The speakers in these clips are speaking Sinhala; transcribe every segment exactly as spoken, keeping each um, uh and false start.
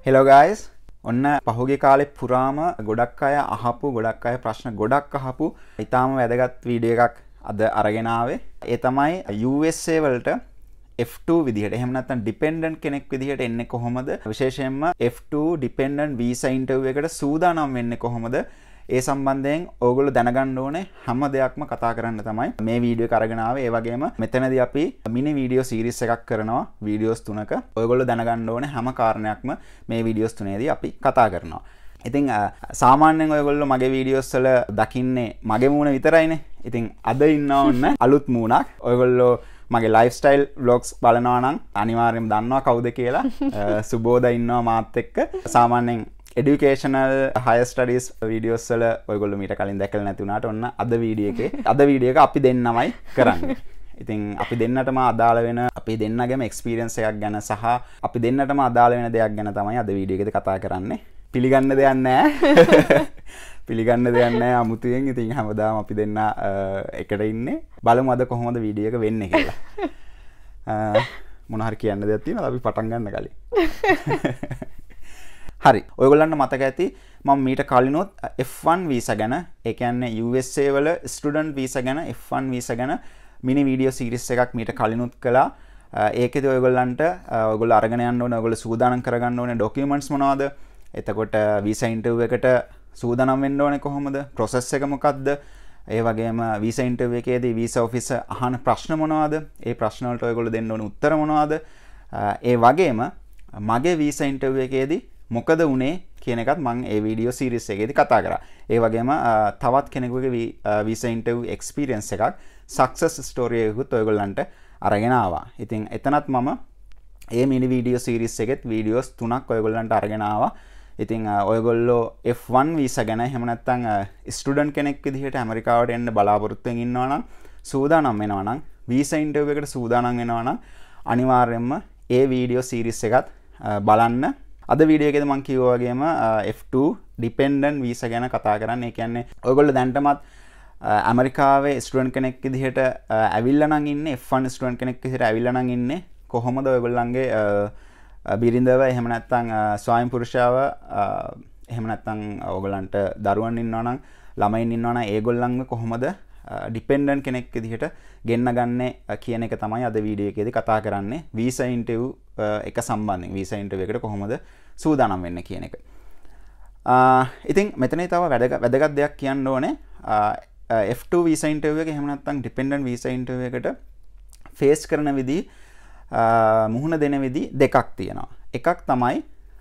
Hello guys. ඔන්න පහුගිය කාලේ පුරාම ගොඩක් අය අහපු ගොඩක් අය ප්‍රශ්න ගොඩක් අහපු ඊටාම වැදගත් වීඩියෝ එකක් අද අරගෙන ආවේ. ඒ තමයි U S A වලට F two විදිහට එහෙම නැත්නම් dependent කෙනෙක් විදිහට එන්නේ කොහොමද? විශේෂයෙන්ම F two dependent visa interview එකට සූදානම් වෙන්නේ කොහොමද? ඒ සම්බන්ධයෙන් ඕගොල්ලෝ දැනගන්න ඕනේ හැම දෙයක්ම කතා කරන්න තමයි මේ වීඩියෝ එක අරගෙන ආවේ. ඒ වගේම මෙතනදී අපි මිනි වීඩියෝ සීරීස් එකක් කරනවා වීඩියෝස් තුනක. ඔයගොල්ලෝ දැනගන්න ඕනේ හැම කාරණයක්ම මේ වීඩියෝස් තුනේදී අපි කතා කරනවා. ඉතින් සාමාන්‍යයෙන් ඔයගොල්ලෝ මගේ වීඩියෝස් වල දකින්නේ මගේ මූණ විතරයිනේ. ඉතින් අද ඉන්නවා ඔන්න අලුත් මූණක්. ඔයගොල්ලෝ මගේ ලයිෆ්ස්ටයිල් ව්ලොග්ස් බලනවා නම් අනිවාර්යයෙන්ම දන්නවා කවුද කියලා. සුබෝදා ඉන්නවා මාත් එක්ක. සාමාන්‍යයෙන් educational higher studies videos වල ඔයගොල්ලෝ මීට කලින් දැකලා නැති වුණාට ඔන්න අද වීඩියෝ එකේ අද වීඩියෝ එක අපි දෙන්නමයි කරන්නේ. ඉතින් අපි දෙන්නටම අදාළ වෙන අපි දෙන්නගේම experience එකක් ගැන සහ අපි දෙන්නටම අදාළ වෙන දෙයක් ගැන තමයි අද වීඩියෝ එකේදී කතා කරන්නේ. පිළිගන්න දෙයක් නැහැ. පිළිගන්න දෙයක් නැහැ අමුතුවෙන්. ඉතින් හැමදාම අපි දෙන්න එකට ඉන්නේ. බලමු අද කොහොමද වීඩියෝ එක වෙන්නේ කියලා. මොන හරි කියන්න දෙයක් තියෙනවද අපි පටන් ගන්න කලින්? හරි. ඔයගොල්ලන්ට මතක ඇති මම මීට කලිනුත් F one visa ගැන, ඒ කියන්නේ U S A වල student visa ගැන F one visa ගැන මිනි වීඩියෝ සීරීස් එකක් මීට කලිනුත් කළා. ඒකෙදි ඔයගොල්ලන්ට ඔයගොල්ලෝ අරගෙන යන්න ඕනේ, ඔයගොල්ලෝ සූදානම් කරගන්න ඕනේ ડોකියුමන්ට්ස් මොනවද? එතකොට visa interview එකට සූදානම් වෙන්න ඕනේ කොහොමද? process එක මොකක්ද? ඒ වගේම visa interview එකේදී visa officer අහන ප්‍රශ්න මොනවද? ඒ ප්‍රශ්න වලට ඔයගොල්ලෝ දෙන්න ඕනේ උත්තර මොනවද? ඒ වගේම මගේ visa interview එකේදී මොකද උනේ කියන එකත් මම ඒ වීඩියෝ සීරීස් එකේදී කතා කරා. ඒ වගේම තවත් කෙනෙකුගේ visa interview experience එකක් success story එකකුත් ඔයගොල්ලන්ට අරගෙන ආවා. ඉතින් එතනත් මම මේ මිනි වීඩියෝ සීරීස් එකෙත් වීඩියෝස් තුනක් ඔයගොල්ලන්ට අරගෙන ආවා. ඉතින් ඔයගොල්ලෝ F one visa ගැන එහෙම නැත්නම් ස්ටුඩන්ට් කෙනෙක් විදිහට ඇමරිකාවට එන්න බලාපොරොත්තු වෙමින් ඉන්නවා නම්, සූදානම් වෙනවා නම්, visa interview එකට සූදානම් වෙනවා නම් අනිවාර්යයෙන්ම ඒ වීඩියෝ සීරීස් එකත් බලන්න. අද වීඩියෝ එකේදී මම කිව්වා වගේම F two dependent visa ගැන කතා කරන්න. ඒ කියන්නේ ඔයගොල්ලෝ දැන්ටමත් ඇමරිකාවේ ස්ටුඩන්ට් කෙනෙක් විදිහට ඇවිල්ලා නම් ඉන්නේ, F one ස්ටුඩන්ට් කෙනෙක් විදිහට ඇවිල්ලා නම් ඉන්නේ. කොහොමද ඔයගොල්ලන්ගේ බිරිඳව එහෙම නැත්නම් ස්වාමි පුරුෂයව එහෙම නැත්නම් ඔයගොල්ලන්ට දරුවන් ඉන්නවා නම්, ළමයින් ඉන්නවා නම් ඒගොල්ලන්ව කොහොමද dependent කෙනෙක් විදිහට ගෙන්න ගන්නේ කියන එක තමයි අද වීඩියෝ එකේදී කතා කරන්නේ. visa interview එක සම්බන්ධයෙන් visa interview එකට කොහොමද සූදානම් වෙන්නේ කියන එක. ඉතින් මෙතනදී තව වැදගත් දෙයක් කියන්න ඕනේ. F two visa interview එක එහෙම නැත්නම් dependent visa interview එකට face කරන විදි මුහුණ දෙන විදි දෙකක් තියෙනවා. එකක් තමයි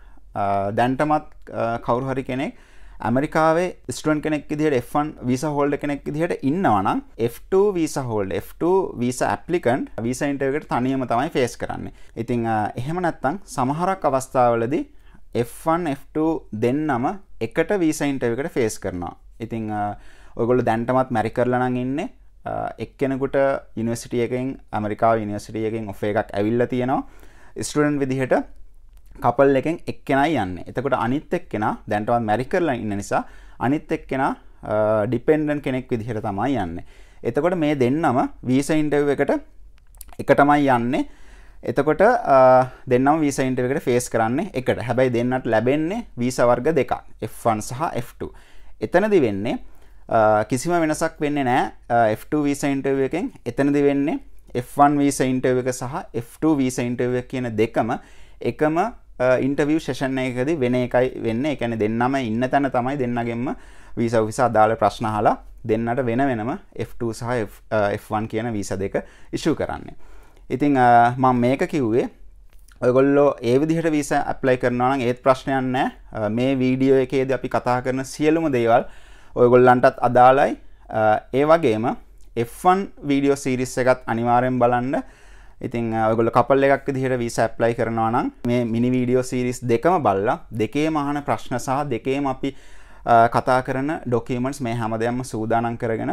දැන්ටමත් කවුරු හරි කෙනෙක් ඇමරිකාවේ ස්ටුඩන්ට් කෙනෙක් විදිහට F one visa holder කෙනෙක් විදිහට ඉන්නවා නම් F two visa holder, F two visa applicant visa interview එකට තනියම තමයි face කරන්නේ. ඉතින් එහෙම නැත්නම් සමහරක් අවස්ථාවලදී F one F two දෙන්නම එකට visa interview එකට face කරනවා. ඉතින් ඔයගොල්ලෝ දැන්ටමත් මැරි කරලා නම් ඉන්නේ. එක්කෙනෙකුට යුනිවර්සිටි එකෙන් ඇමරිකාවේ යුනිවර්සිටි එකෙන් ඔෆර් එකක් ඇවිල්ලා තියෙනවා. ස්ටුඩන්ට් විදිහට කපල් එකෙන් එක්කෙනයි යන්නේ. එතකොට අනිත් එක්කෙනා දැන්ටවත් මැරි කරලා ඉන්න නිසා අනිත් එක්කෙනා ඩිපෙන්ඩන්ට් කෙනෙක් විදිහට තමයි යන්නේ. එතකොට මේ දෙන්නම වීසා ඉන්ටර්විව් එකට එක තමයි යන්නේ. එතකොට දෙන්නම වීසා ඉන්ටර්විව් එකට ෆේස් කරන්නේ එකට. හැබැයි දෙන්නට ලැබෙන්නේ වීසා වර්ග දෙකක්. F one සහ F two. එතනදි වෙන්නේ කිසිම වෙනසක් වෙන්නේ නැහැ F two visa interview එකෙන්. එතනදි වෙන්නේ F one visa interview එක සහ F two visa interview එක කියන දෙකම එකම interview session එකකදී වෙන එකයි වෙන්නේ. ඒ කියන්නේ දෙන්නම ඉන්න තැන තමයි දෙන්නගෙන්ම visa officer අදාළ ප්‍රශ්න අහලා දෙන්නට වෙන වෙනම F two සහ F one කියන visa දෙක issue කරන්නේ. ඉතින් මම මේක කිව්වේ ඔයගොල්ලෝ ඒ විදිහට visa apply කරනවා නම් ඒත් ප්‍රශ්නයක් නැහැ. මේ වීඩියෝ එකේදී අපි කතා කරන සියලුම දේවල් ඔයගොල්ලන්ටත් අදාළයි. ඒ වගේම F one වීඩියෝ සීරීස් එකත් අනිවාර්යෙන් බලන්න. ඉතින් ඔයගොල්ලෝ කපල් එකක් විදිහට වීසා ඇප්ලයි කරනවා නම් මේ මිනි වීඩියෝ සීරීස් දෙකම බලලා දෙකේම අහන ප්‍රශ්න සහ දෙකේම අපි කතා කරන ડોකියුමන්ට්ස් මේ හැමදේම සූදානම් කරගෙන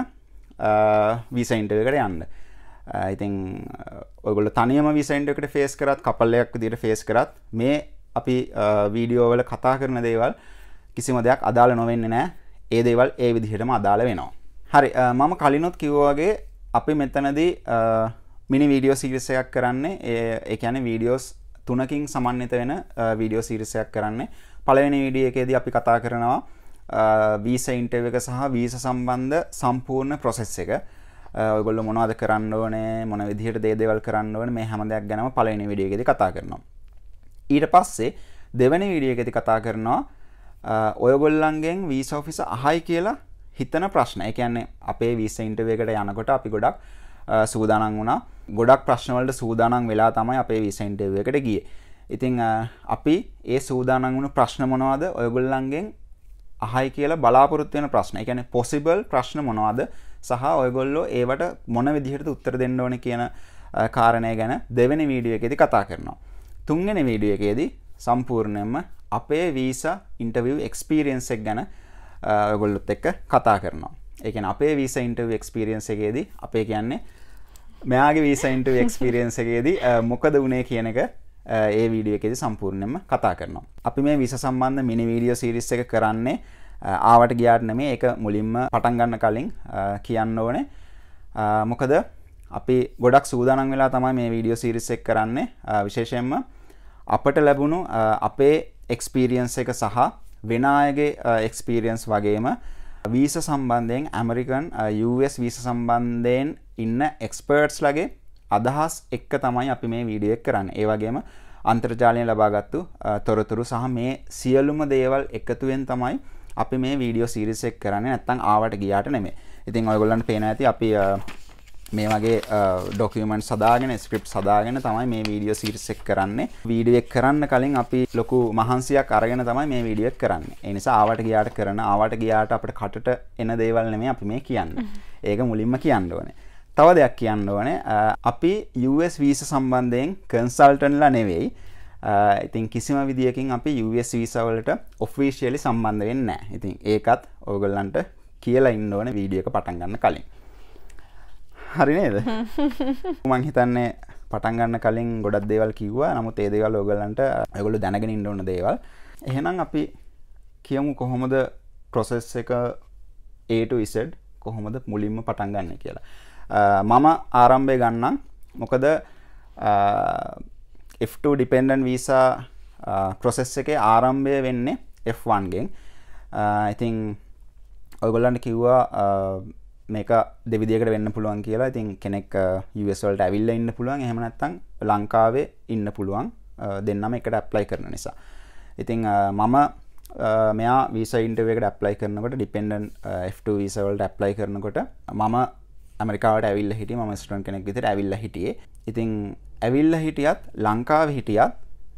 වීසා ඉන්ටර්විව් එකට යන්න. ඉතින් ඔයගොල්ලෝ තනියම වීසා ඉන්ටර්විව් එකට ෆේස් කරත් කපල් එකක් විදිහට ෆේස් කරත් මේ අපි වීඩියෝ වල කතා කරන දේවල් කිසිම දෙයක් අදාළ නොවෙන්නේ නැහැ. ඒ දේවල් ඒ විදිහටම අදාළ වෙනවා. හරි මම කලිනුත් කිව්වා වගේ අපි මෙතනදී මිනි වීඩියෝ සීරීස් එකක් කරන්නේ. ඒ කියන්නේ වීඩියෝස් තුනකින් සමන්විත වෙන වීඩියෝ සීරීස් එකක් කරන්නේ. පළවෙනි වීඩියෝ එකේදී අපි කතා කරනවා වීසා ඉන්ටර්විව් එක සහ වීසා සම්බන්ධ සම්පූර්ණ process එක. ඔයගොල්ලෝ මොනවද කරන්න ඕනේ, මොන විදිහට දේ දේවල් කරන්න ඕනේ, මේ හැම දෙයක් ගැනම පළවෙනි වීඩියෝ එකේදී කතා කරනවා. ඊට පස්සේ දෙවෙනි වීඩියෝ එකේදී කතා කරනවා ඔයගොල්ලන්ගෙන් වීසා ඔෆිසර් අහයි කියලා හිතන ප්‍රශ්න. ඒ කියන්නේ අපේ වීසා ඉන්ටර්විව් එකට යනකොට අපි ගොඩක් සූදානම් වුණා. ගොඩක් ප්‍රශ්න වලට සූදානම් වෙලා තමයි අපේ වීසා ඉන්ටර්විව් එකට ගියේ. ඉතින් අපි ඒ සූදානම් වුණු ප්‍රශ්න මොනවද? ඔයගොල්ලන්ගෙන් අහයි කියලා බලාපොරොත්තු වෙන ප්‍රශ්න. ඒ කියන්නේ possible ප්‍රශ්න මොනවද? සහ ඔයගොල්ලෝ ඒවට මොන විදිහටද උත්තර දෙන්න ඕනේ කියන කාරණය ගැන දෙවෙනි වීඩියෝ එකේදී කතා කරනවා. තුන්වෙනි වීඩියෝ එකේදී සම්පූර්ණයෙන්ම අපේ වීසා ඉන්ටර්විව් එක්ස්පීරියන්ස් එක ගැන ඔයගොල්ලොත් එක්ක කතා කරනවා. ඒ කියන්නේ අපේ වීසා ඉන්ටර්විව් එක්ස්පීරියන්ස් එකේදී අපේ කියන්නේ මෙයාගේ වීසා ඉන්ටර්විව් එක්ස්පීරියන්ස් එකේදී මොකද වුනේ කියන එක ඒ වීඩියෝ එකේදී සම්පූර්ණයෙන්ම කතා කරනවා. අපි මේ වීසා සම්බන්ධ මිනි වීඩියෝ සීරීස් එක කරන්නේ ආවට ගියාට නෙමෙයි. ඒක මුලින්ම පටන් ගන්න කලින් කියන්න ඕනේ. මොකද අපි ගොඩක් සූදානම් වෙලා තමයි මේ වීඩියෝ සීරීස් එක කරන්නේ. විශේෂයෙන්ම අපට ලැබුණු අපේ එක්ස්පීරියන්ස් එක සහ වෙන අයගේ එක්ස්පීරියන්ස් වගේම වීසා සම්බන්ධයෙන් ඇමරිකන් යූ එස් වීසා සම්බන්ධයෙන් ඉන්න එක්ස්පර්ට්ස්ලාගේ අදහස් එක්ක තමයි අපි මේ වීඩියෝ එක කරන්නේ. ඒ වගේම අන්තර්ජාලයෙන් ලබාගත්තු තොරතුරු සහ මේ සියලුම දේවල් එකතුවෙන් තමයි අපි මේ වීඩියෝ සීරීස් එක කරන්නේ. නැත්තම් ආවට ගියාට නෙමෙයි. ඉතින් ඔයගොල්ලන්ට පේනවා ඇති අපි මේ වගේ ඩොකියුමන්ට්ස් හදාගෙන ස්ක්‍රිප්ට්ස් හදාගෙන තමයි මේ වීඩියෝ සීරීස් එක කරන්නේ. වීඩියෝ එක කරන්න කලින් අපි ලොකු මහන්සියක් අරගෙන තමයි මේ වීඩියෝ එක කරන්නේ. ඒ නිසා ආවට ගියාට කරන ආවට ගියාට අපිට කටට එන දේවල් නෙමෙයි අපි මේ කියන්නේ. ඒක මුලින්ම කියන්න ඕනේ. තව දෙයක් කියන්න ඕනේ. අපි යූ එස් වීසා සම්බන්ධයෙන් කන්සල්ටන්ට්ලා නෙවෙයි. ඉතින් කිසිම විදියකින් අපි යූ එස් වීසා වලට ඔෆිෂියලි සම්බන්ධ වෙන්නේ නැහැ. ඉතින් ඒකත් ඔයගොල්ලන්ට කියලා ඉන්න ඕනේ වීඩියෝ එක පටන් ගන්න කලින්. හරි නේද? මම හිතන්නේ පටන් ගන්න කලින් ගොඩක් දේවල් කිව්වා. නමුත් ඒ දේවල් ඔයගොල්ලන්ට ඔයගොල්ලෝ දැනගෙන ඉන්න ඕන දේවල්. එහෙනම් අපි කියමු කොහොමද process එක A to Z කොහොමද මුලින්ම පටන් ගන්න කියලා. මම ආරම්භය ගන්නම්. මොකද F two dependent visa process එකේ ආරම්භය වෙන්නේ F one ගෙන්. ඉතින් ඔයගොල්ලන්ට කිව්වා මේක දෙවිදියකට වෙන්න පුළුවන් කියලා. ඉතින් කෙනෙක් යූ එස් වලට ඇවිල්ලා ඉන්න පුළුවන්. එහෙම නැත්නම් ලංකාවේ ඉන්න පුළුවන්. දෙන්නම එකට ඇප්ලයි කරන නිසා. ඉතින් මම මෙයා වීසා ඉන්ටර්විව් එකට ඇප්ලයි කරනකොට ඩිපෙන්ඩන්ට් F two වීසා වලට ඇප්ලයි කරනකොට මම ඇමරිකාවට ඇවිල්ලා හිටියේ. මම ස්ටුඩන්ට් කෙනෙක් විදිහට ඇවිල්ලා හිටියේ. ඉතින් ඇවිල්ලා හිටියත් ලංකාවේ හිටියත්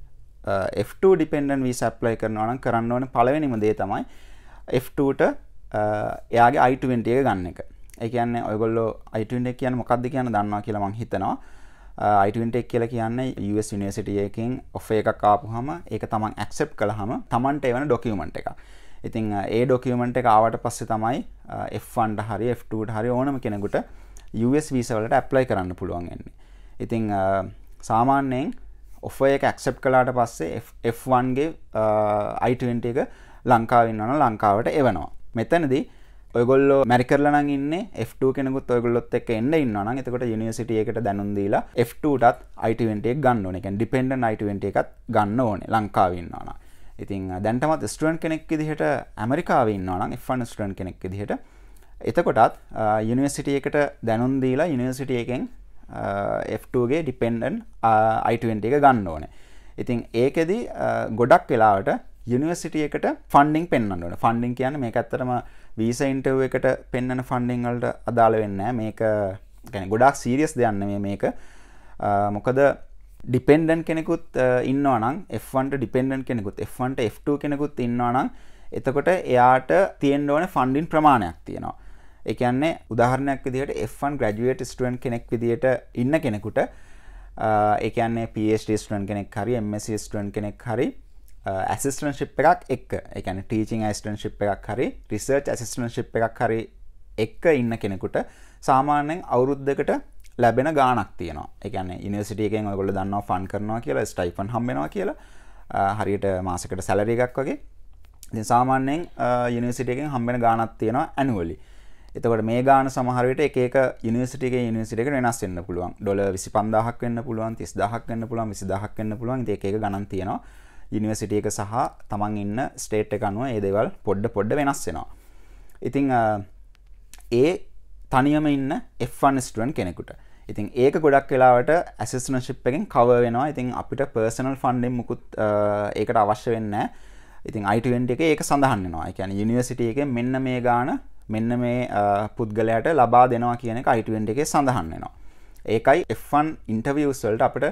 F two dependent visa apply කරනවා නම් කරන්න ඕනේ පළවෙනිම දේ තමයි F two ට එයාගේ I twenty එක ගන්න එක. ඒ කියන්නේ ඔයගොල්ලෝ I twenty එක කියන්නේ මොකක්ද කියන දන්නවා කියලා මම හිතනවා. I twenty එක කියලා කියන්නේ U S University එකකින් offer එකක් ආපුවාම ඒක තමන් accept කළාම තමන්ට එවන document එකක්. ඉතින් ඒ document එක ආවට පස්සේ තමයි F one ට හරි F two ට හරි ඕනම කෙනෙකුට U S visa වලට apply කරන්න පුළුවන් වෙන්නේ. ඉතින් සාමාන්‍යයෙන් offer එක accept කළාට පස්සේ F one ගේ I twenty එක ලංකාවේ ඉන්නවනම් ලංකාවට එවනවා. මෙතනදී ඔයගොල්ලෝ මැරි කරලා නම් ඉන්නේ F two කෙනෙකුත් ඔයගොල්ලොත් එක්ක එන්න ඉන්නවා නම් එතකොට යුනිවර්සිටි එකකට දැනුම් දීලා F two ටත් I twenty එක ගන්න ඕනේ. ඒ කියන්නේ dependent I twenty එකත් ගන්න ඕනේ ලංකාවේ ඉන්නවා නම්. ඉතින් දැන්ටමත් ස්ටුඩන්ට් කෙනෙක් විදිහට ඇමරිකාවේ ඉන්නවා නම් F one ස්ටුඩන්ට් කෙනෙක් විදිහට එතකොටත් යුනිවර්සිටි එකට දැනුම් දීලා යුනිවර්සිටි එකෙන් F two ගේ dependent I twenty එක ගන්න ඕනේ. ඉතින් ඒකෙදි ගොඩක් වෙලාවට යුනිවර්සිටි එකට ෆන්ඩින් පෙන්වන්න ඕනේ. ෆන්ඩින් කියන්නේ මේක ඇත්තටම වීසා ඉන්ටර්විව් එකට පෙන්වන ෆන්ඩින් වලට අදාළ වෙන්නේ නැහැ. මේක يعني ගොඩාක් සීරියස් දෙයක් නෙමෙයි මේක. මොකද ඩිපෙන්ඩන්ට් කෙනෙකුත් ඉන්නවා නම් F one ට ඩිපෙන්ඩන්ට් කෙනෙකුත් F one ට F two කෙනෙකුත් ඉන්නවා නම් එතකොට එයාට තියෙන්න ඕනේ ෆන්ඩින් ප්‍රමාණයක් තියෙනවා. ඒ කියන්නේ උදාහරණයක් විදිහට F one graduate student කෙනෙක් විදිහට ඉන්න කෙනෙකුට ඒ කියන්නේ PhD student කෙනෙක් හරි M S c student කෙනෙක් හරි assistantship එකක් එක්ක ඒ කියන්නේ teaching assistantship එකක් හරි research assistantship එකක් හරි එක්ක ඉන්න කෙනෙකුට සාමාන්‍යයෙන් අවුරුද්දකට ලැබෙන ගාණක් තියෙනවා. ඒ කියන්නේ යුනිවර්සිටි එකෙන් ඔයගොල්ලෝ දන්නවා ෆන් කරනවා කියලා ස්ටයිපන්ඩ් හම්බ වෙනවා කියලා. හරියට මාසෙකට සැලරි එකක් වගේ. ඉතින් සාමාන්‍යයෙන් යුනිවර්සිටි එකෙන් හම්බ වෙන ගාණක් තියෙනවා annually. එතකොට මේ ගාන සමහර විට එක එක යුනිවර්සිටි එකේ යුනිවර්සිටි එකට වෙනස් වෙන්න පුළුවන්. ඩොලර් විසි පන්දාහක් වෙන්න පුළුවන්, තිස් දාහක් වෙන්න පුළුවන්, විසි දාහක් වෙන්න පුළුවන්. ඉතින් එක එක ගණන් තියෙනවා. යුනිවර්සිටි එක සහ තමන් ඉන්න ස්ටේට් එක අනුව මේ දේවල් පොඩ පොඩ වෙනස් වෙනවා. ඉතින් ඒ තනියම ඉන්න එෆ් වන් ස්ටුඩන්ට් කෙනෙකුට. ඉතින් ඒක ගොඩක් වෙලාවට ඇසෙස්මන්ට්ෂිප් එකෙන් කවර් වෙනවා. ඉතින් අපිට පර්සනල් ෆන්ඩින් මුකුත් ඒකට අවශ්‍ය වෙන්නේ නැහැ. ඉතින් ආයි ට්වෙන්ටි එකේ ඒක සඳහන් වෙනවා. ඒ කියන්නේ යුනිවර්සිටි එකෙන් මෙන්න මේ ගාන මෙන්න මේ පුද්ගලයාට ලබා දෙනවා කියන එක ආයි ට්වෙන්ටි එකේ සඳහන් වෙනවා. ඒකයි එෆ් වන් ඉන්ටර්වියුස් වලට අපිට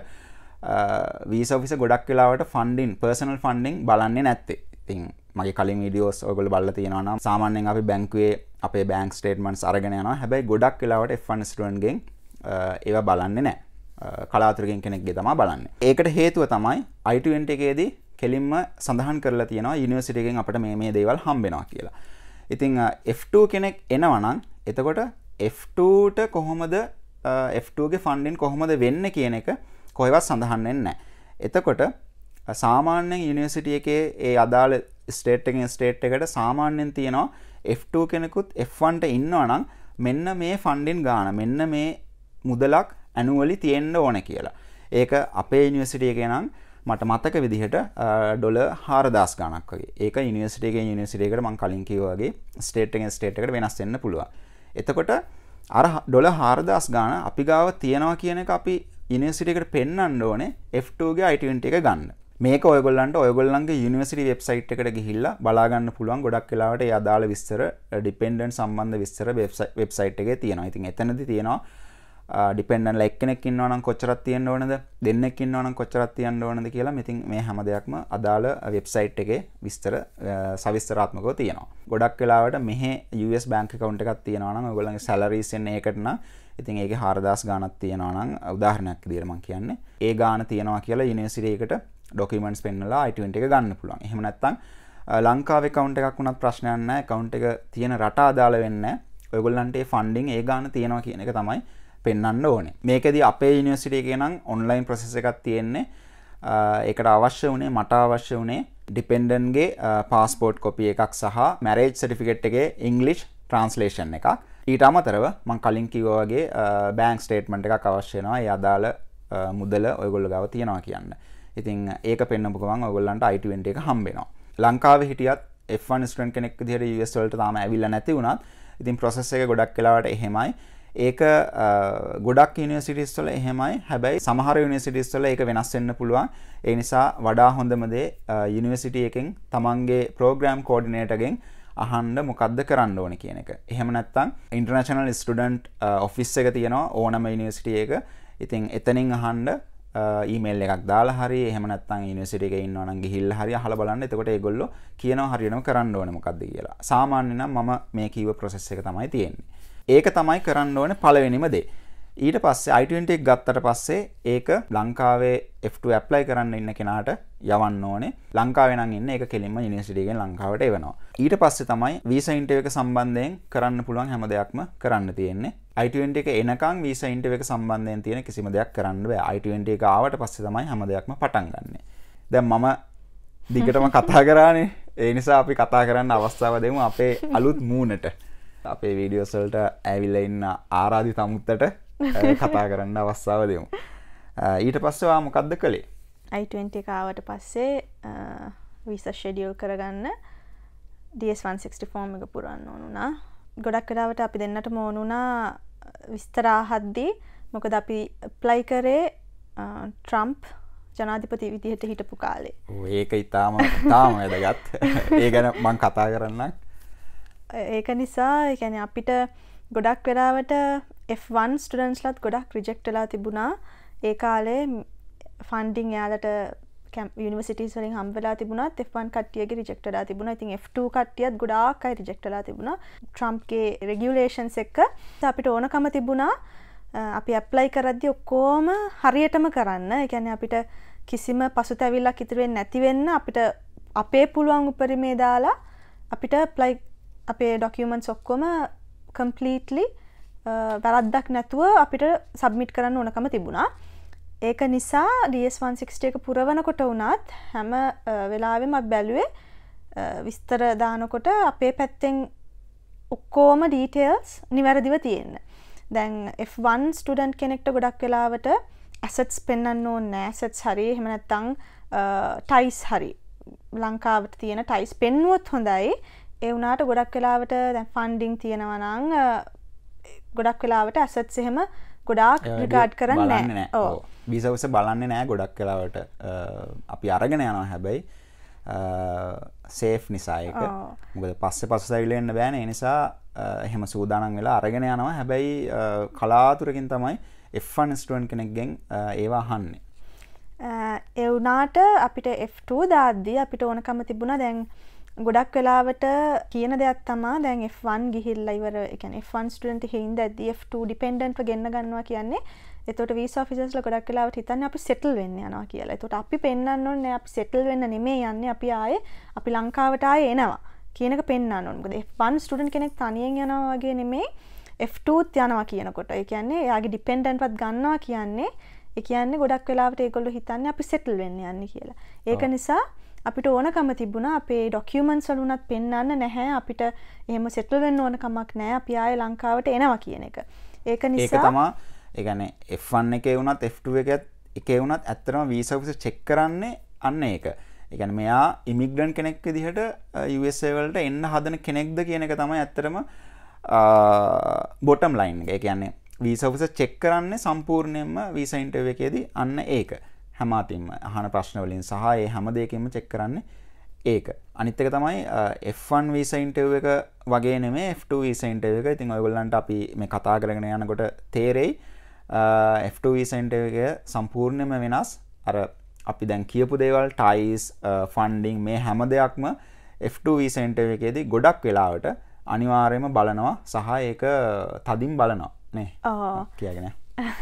වීසා ඔෆිස් ගොඩක් වෙලාවට ෆන්ඩින් පර්සනල් ෆන්ඩින් බලන්නේ නැත්තේ. ඉතින් මගේ කලින් වීඩියෝස් ඔයගොල්ලෝ බලලා තියෙනවා නම් සාමාන්‍යයෙන් අපි බැංකුවේ අපේ බැංක් ස්ටේට්මන්ට්ස් අරගෙන යනවා. හැබැයි ගොඩක් වෙලාවට එෆ් වන් ස්ටුඩන්ට් ගෙන් ඒවා බලන්නේ නැහැ. කලාතුරකින් කෙනෙක්ගේ තමයි බලන්නේ. ඒකට හේතුව තමයි ආයි ට්වෙන්ටි එකේදී කෙලින්ම සඳහන් කරලා තියෙනවා යුනිවර්සිටි එකෙන් අපිට මේ මේ දේවල් හම්බ වෙනවා කියලා. ඉතින් එෆ් ටූ කෙනෙක් එනවා නම් එතකොට එෆ් ටූට කොහොමද එෆ් ටූ ගේ ෆන්ඩින් කොහොමද වෙන්නේ කියන එක කොහෙවත් සඳහන් වෙන්නේ නැහැ. එතකොට සාමාන්‍යයෙන් යුනිවර්සිටි එකේ ඒ අදාළ ස්ටේට් එකෙන් ස්ටේට් එකට සාමාන්‍යයෙන් තියෙනවා එෆ් ටූ කෙනෙකුත් එෆ් වන්ට ඉන්නවා නම් මෙන්න මේ ෆන්ඩින් ගාන මෙන්න මේ මුදලක් ඇනුවලි තියෙන්න ඕන කියලා. ඒක අපේ යුනිවර්සිටි එකේ නම් මට මතක විදිහට ඩොලර් හාරදාස් ගණක් වගේ. ඒක යුනිවර්සිටි එකෙන් යුනිවර්සිටි එකකට මම කලින් කිව්වා වගේ ස්ටේට් එකෙන් ස්ටේට් එකට වෙනස් වෙන්න පුළුවන්. එතකොට අර ඩොලර් හාරදාස් ගාන අපි ගාව තියනවා කියන එක අපි යුනිවර්සිටි එකට පෙන්වන්න ඕනේ එෆ් ටූ ගේ ආයි ට්වෙන්ටි එක ගන්න. මේක ඔයගොල්ලන්ට ඔයගොල්ලන්ගේ යුනිවර්සිටි වෙබ්සයිට් එකට ගිහිල්ලා බලා ගන්න පුළුවන්. ගොඩක් වෙලාවට ඒ අදාළ විස්තර ඩිපෙන්ඩන්ට් සම්බන්ධ විස්තර වෙබ්සයිට් එකේ තියෙනවා. ඉතින් එතනදී තියෙනවා ඩිපෙන්ඩන්ට්ලා එක්කෙනෙක් ඉන්නවා නම් කොච්චරක් තියෙන්න ඕනද දෙන්නෙක් ඉන්නවා නම් කොච්චරක් තියෙන්න ඕනද කියලා ඉතින් මේ හැම දෙයක්ම අදාළ වෙබ්සයිට් එකේ විස්තර සවිස්තරාත්මකව තියෙනවා. ගොඩක් වෙලාවට මෙහි යූ එස් බැංක් account එකක් තියෙනවා නම් ඔයගොල්ලන්ගේ salaries එන්නේ ඒකට නම් ඉතින් ඒකේ හාරදාස් ගාණක් තියෙනවා නම් උදාහරණයක් විදියට මම කියන්නේ ඒ ගාණ තියෙනවා කියලා යුනිවර්සිටි එකට ඩොකියුමන්ට්ස් පෙන්නලා ආයි ට්වෙන්ටි එක ගන්න පුළුවන්. එහෙම නැත්නම් ලංකාවේ account එකක් වුණත් ප්‍රශ්නයක් නැහැ. account එක තියෙන රට අදාළ වෙන්නේ නැහැ. ඔයගොල්ලන්ට ඒ ෆන්ඩින් ඒ ගාණ තියෙනවා කියන එක තමයි පෙන්වන්න ඕනේ. මේකෙදි අපේ යුනිවර්සිටි එකේ නම් ඔන්ලයින් ප්‍රොසෙස් එකක් තියෙන්නේ. ඒකට අවශ්‍ය වුණේ මට අවශ්‍ය වුණේ ඩිපෙන්ඩන්ට් ගේ පාස්පෝර්ට් කොපි එකක් සහ මැරේජ් සර්ටිෆිකේට් එකේ ඉංග්‍රීසි ට්‍රාන්ස්ලේෂන් එකක්. ඊට අමතරව මම කලින් කිව්වා වගේ බැංක් ස්ටේට්මන්ට් එකක් අවශ්‍ය වෙනවා. ඒ අදාළ මුදල ඔයගොල්ලෝ ගාව තියනවා කියන්න. ඉතින් ඒක පෙන්නපු ගමන් ඔයගොල්ලන්ට ආයි ට්වෙන්ටි එක හම්බ වෙනවා. ලංකාවේ හිටියත් එෆ් වන් ස්ටුඩන්ට් කෙනෙක් විදිහට යූ එස් වලට තාම ඇවිල්ලා නැති වුණත් ඉතින් ප්‍රොසෙස් එක ගොඩක් වෙලාවට එහෙමයි. ඒක ගොඩක් යුනිවර්සිටිස් වල එහෙමයි. හැබැයි සමහර යුනිවර්සිටිස් වල ඒක වෙනස් වෙන්න පුළුවන්. ඒ නිසා වඩා හොඳම දේ යුනිවර්සිටි එකෙන් තමන්ගේ ප්‍රෝග්‍රෑම් කෝඩිනේටර්ගෙන් අහන්න මොකද්ද කරන්න ඕනේ කියන එක. එහෙම නැත්නම් ඉන්ටර්නැෂනල් ස්ටුඩන්ට් ඔෆිස් එක තියෙනවා ඕනම යුනිවර්සිටි එක. ඉතින් එතනින් අහන්න ඊමේල් එකක් දාලා හරි එහෙම නැත්නම් යුනිවර්සිටි එකේ ඉන්නවා නම් ගිහිල්ලා හරි අහලා බලන්න. එතකොට ඒගොල්ලෝ කියනවා හරියටම කරන්න ඕනේ මොකද්ද කියලා. සාමාන්‍යයෙන් නම් මම මේ කීව ප්‍රොසෙස් එක තමයි තියෙන්නේ. ඒක තමයි කරන්න ඕනේ පළවෙනිම දේ. ඊට පස්සේ ආයි ට්වෙන්ටි එක ගත්තට පස්සේ ඒක ලංකාවේ එෆ් ටූ ඇප්ලයි කරන්න ඉන්න කෙනාට යවන්න ඕනේ. ලංකාවේ නම් ඉන්නේ ඒක කෙලින්ම යුනිවර්සිටි එකෙන් ලංකාවට එවනවා. ඊට පස්සේ තමයි වීසා ඉන්ටර්වියු එක සම්බන්ධයෙන් කරන්න පුළුවන් හැම දෙයක්ම කරන්න තියෙන්නේ. ආයි ට්වෙන්ටි එක එනකන් වීසා ඉන්ටර්වියු එක සම්බන්ධයෙන් තියෙන කිසිම දෙයක් කරන්න බෑ. ආයි ට්වෙන්ටි එක ආවට පස්සේ තමයි හැම දෙයක්ම පටන් ගන්නෙ. දැන් මම දිගටම කතා කරානේ. ඒ නිසා අපි කතා කරන්න අවස්ථාව දෙමු අපේ අලුත් මූණට. අපේ වීඩියෝස් වලට ඇවිල්ලා ඉන්න ආරාධි තමුත්තට කතා කරන්න අවස්ථාව දෙමු. ඊට පස්සේ ඔයා මොකද්ද කළේ? ආයි ට්වෙන්ටි එක ආවට පස්සේ වීසා ෂෙඩියුල් කරගන්න D S one sixty form එක පුරන්න ඕන වුණා. ගොඩක් වෙලාවට අපි දෙන්නටම ඕන වුණා විස්තර අහද්දී. මොකද අපි ඇප්ලයි කරේ ට්‍රම්ප් ජනාධිපති විදිහට හිටපු කාලේ. ඔව් ඒක ඊටාම තාම වැදගත්. ඒ ගැන මම කතා කරන්නම්. ඒක නිසා ඒ කියන්නේ අපිට ගොඩක් වෙලාවට එෆ් වන් ස්ටුඩන්ට්ස්ලාත් ගොඩක් රිජෙක්ට් වෙලා තිබුණා. ඒ කාලේ ෆන්ඩින් යාලට යුනිවර්සිටිස් වලින් හම්බ වෙලා තිබුණාත් එෆ් වන් කට්ටියගේ රිජෙක්ට් වෙලා තිබුණා. ඉතින් එෆ් ටූ කට්ටියත් ගොඩාක් අය රිජෙක්ට් වෙලා තිබුණා. ට්‍රම්ප්ගේ රෙගියුලේෂන්ස් එක්ක අපිට ඕනකම තිබුණා අපි ඇප්ලයි කරද්දී ඔක්කොම හරියටම කරන්න. ඒ කියන්නේ අපිට කිසිම පසුතැවිල්ලක් ඉතුරු වෙන්නේ නැති වෙන්න අපිට අපේ පුළුවන් උපරිමේ දාලා අපිට ඇප්ලයි අපේ ඩොකියුමන්ට්ස් ඔක්කොම කම්ප්ලීට්ලි වැරද්දක් නැතුව අපිට සබ්මිට් කරන්න ඕනකම තිබුණා. ඒක නිසා ඩී එස් වන් සික්ස්ටි එක පුරවනකොට වුණත් හැම වෙලාවෙම අපි බැලුවේ විස්තර දානකොට අපේ පැත්තෙන් ඔක්කොම ඩීටේල්ස් නිවැරදිව තියෙන්න. දැන් F one ස්ටුඩන්ට් කෙනෙක්ට ගොඩක් වෙලාවට ඇසට්ස් පෙන්වන්න ඕනේ නැහැ. ඇසට්ස් හරි එහෙම නැත්නම් ටයිස් හරි ලංකාවට තියෙන ටයිස් පෙන්වුවොත් හොඳයි. ඒ වුණාට ගොඩක් වෙලාවට දැන් ෆන්ඩින් තියෙනවා නම් ගොඩක් වෙලාවට ඇසට්ස් එහෙම ගොඩාක් රිගාඩ් කරන්නේ නැහැ. ඔව්. වීසා ඔෆිස් බලන්නේ නැහැ ගොඩක් වෙලාවට. අපි අරගෙන යනවා හැබැයි සේෆ් නිසා ඒක. මොකද පස්සේ පස්සෙවිල එන්න බෑනේ. ඒ නිසා එහෙම සූදානම් වෙලා අරගෙන යනවා. හැබැයි කලාතුරකින් තමයි F one ස්ටුඩන්ට් කෙනෙක්ගෙන් ඒවා අහන්නේ. ඒ වුණාට අපිට F two දාද්දී අපිට ඕනකම තිබුණා දැන් ගොඩක් වෙලාවට කියන දෙයක් තමයි දැන් F one ගිහිල්ලා ඉවර ඒ කියන්නේ F one ස්ටුඩන්ට් එකේ ඉඳද්දී F two ඩිපෙන්ඩන්ට්ව ගෙන්න ගන්නවා කියන්නේ එතකොට වීසා ඔෆිසර්ස්ලා ගොඩක් වෙලාවට හිතන්නේ අපි සෙටල් වෙන්න යනවා කියලා. එතකොට අපි පෙන්වන්න ඕනේ අපි සෙටල් වෙන්න නෙමෙයි යන්නේ අපි ආයේ අපි ලංකාවට ආයේ එනවා කියන එක පෙන්වන්න ඕනේ. මොකද F one ස්ටුඩන්ට් කෙනෙක් තනියෙන් යනවා වගේ නෙමෙයි F two ත් යනවා කියනකොට. ඒ කියන්නේ එයාගේ ඩිපෙන්ඩන්ට්වත් ගන්නවා කියන්නේ ඒ කියන්නේ ගොඩක් වෙලාවට ඒගොල්ලෝ හිතන්නේ අපි සෙටල් වෙන්න යන්නේ කියලා. ඒක නිසා අපිට ඕනකම තිබුණා අපේ ඩොකියුමන්ට්ස් වල උනත් පෙන්වන්න නැහැ අපිට එහෙම සෙටල් වෙන්න ඕන කමක් නැහැ අපි ආයේ ලංකාවට එනවා කියන එක. ඒක නිසා ඒක තමයි ඒ කියන්නේ F one එකේ වුණත් F two එකේ එකේ වුණත් ඇත්තටම වීසා ඔෆිස් චෙක් කරන්නේ අන්න ඒක. ඒ කියන්නේ මෙයා ඉමිග්‍රන්ට් කෙනෙක් විදිහට U S A වලට එන්න හදන කෙනෙක්ද කියන එක තමයි ඇත්තටම බොටම් ලයින් එක. ඒ කියන්නේ වීසා ඔෆිස් චෙක් කරන්නේ සම්පූර්ණයෙන්ම වීසා ඉන්ටර්වියු එකේදී අන්න ඒක. හැම අතින්ම අහන ප්‍රශ්න වලින් සහ ඒ හැම දෙයකින්ම චෙක් කරන්නේ ඒක. අනිත් එක තමයි F one වීසා ඉන්ටර්වියු එක වගේ නෙමෙයි F two වීසා ඉන්ටර්වියු එක. ඉතින් ඔයගොල්ලන්ට අපි මේ කතා කරගෙන යනකොට තේරෙයි F two වීසා ඉන්ටර්වියු එක සම්පූර්ණයෙන්ම වෙනස්. අර අපි දැන් කියපු දේවල් ටයිස් ෆන්ඩින් මේ හැම දෙයක්ම F two වීසා ඉන්ටර්වියු එකේදී ගොඩක් වෙලාවට අනිවාර්යයෙන්ම බලනවා සහ ඒක තදින් බලනවා නේ. ඔව්. කියගෙන.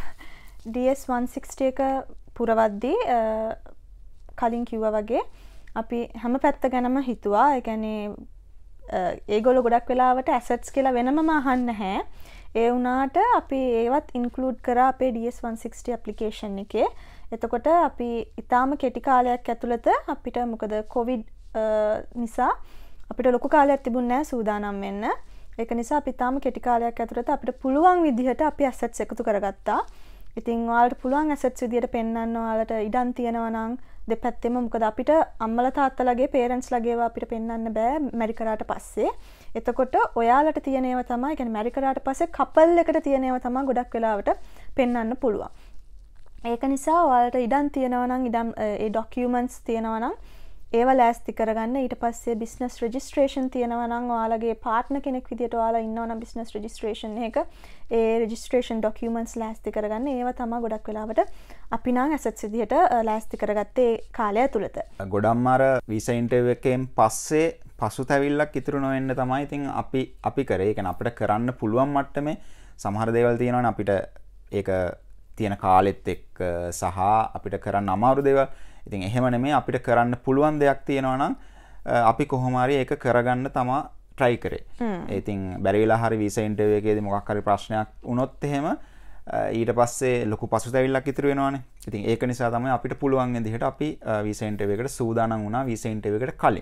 D S one sixty එක පුරවද්දී කලින් කිව්වා වගේ අපි හැම පැත්ත ගැනම හිතුවා. ඒ කියන්නේ ඒගොල්ලෝ ගොඩක් වෙලාවට ඇසට්ස් කියලා වෙනමම අහන්නේ නැහැ. ඒ වුණාට අපි ඒවත් ඉන්ක්ලූඩ් කරා අපේ D S one sixty application එකේ. එතකොට අපි ඊටාම කෙටි කාලයක් ඇතුළත අපිට මොකද කොවිඩ් නිසා අපිට ලොකු කාලයක් තිබුණේ නැහැ සූදානම් වෙන්න. ඒක නිසා අපි ඊටාම කෙටි කාලයක් ඇතුළත අපිට පුළුවන් විදිහට අපි ඇසට්ස් එකතු කරගත්තා. ඉතින් ඔයාලට පුළුවන් ඇසට්ස් විදියට පෙන්වන්න ඔයාලට ඉඩම් තියෙනවා නම් දෙපැත්තෙම මොකද අපිට අම්මලා තාත්තලාගේ පේරන්ට්ස්ලාගේ ඒවා අපිට පෙන්වන්න බෑ මැරි කරාට පස්සේ. එතකොට ඔයාලට තියෙන ඒවා තමයි කියන්නේ මැරි කරාට පස්සේ කපල් එකට තියෙන ඒවා තමයි ගොඩක් වෙලාවට පෙන්වන්න පුළුවන්. ඒක නිසා ඔයාලට ඉඩම් තියෙනවා නම් ඉඩම් ඒ ඩොකියුමන්ට්ස් තියෙනවා නම් ඒවා ලෑස්ති කරගන්න. ඊට පස්සේ බිස්නස් රෙජිස්ට්‍රේෂන් තියෙනවා නම් ඔයාලගේ පාර්ට්නර් කෙනෙක් විදියට ඔයාලා ඉන්නවා නම් බිස්නස් රෙජිස්ට්‍රේෂන් එක ඒ රෙජිස්ට්‍රේෂන් ඩොකියුමන්ට්ස් ලෑස්ති කරගන්න. ඒවා තමයි ගොඩක් වෙලාවට අපි නම් ඇසට්ස් විදියට ලෑස්ති කරගත්තේ කාලය ඇතුළත. ගොඩක්ම අර වීසා ඉන්ටර්වියු එකෙන් පස්සේ පසුතැවිල්ලක් ඉතුරු නොවෙන්න තමයි ඉතින් අපි අපි කරේ. ඒ කියන්නේ අපිට කරන්න පුළුවන් මට්ටමේ සමහර දේවල් තියෙනවනේ අපිට ඒක තියෙන කාලෙත් එක්ක සහ අපිට කරන්න අමාරු දේවල්. ඉතින් එහෙම නෙමෙයි අපිට කරන්න පුළුවන් දෙයක් තියෙනවා නම් අපි කොහොම හරි ඒක කරගන්න තමයි try කරේ. ඒ ඉතින් බැරි වෙලා හරි වීසා ඉන්ටර්වියු එකේදී මොකක් හරි ප්‍රශ්නයක් වුණොත් එහෙම ඊට පස්සේ ලොකු පසුතැවිල්ලක් ඉතුරු වෙනවානේ. ඉතින් ඒක නිසා තමයි අපිට පුළුවන් විදිහට අපි වීසා ඉන්ටර්වියු එකට සූදානම් වුණා වීසා ඉන්ටර්වියු එකට කලින්.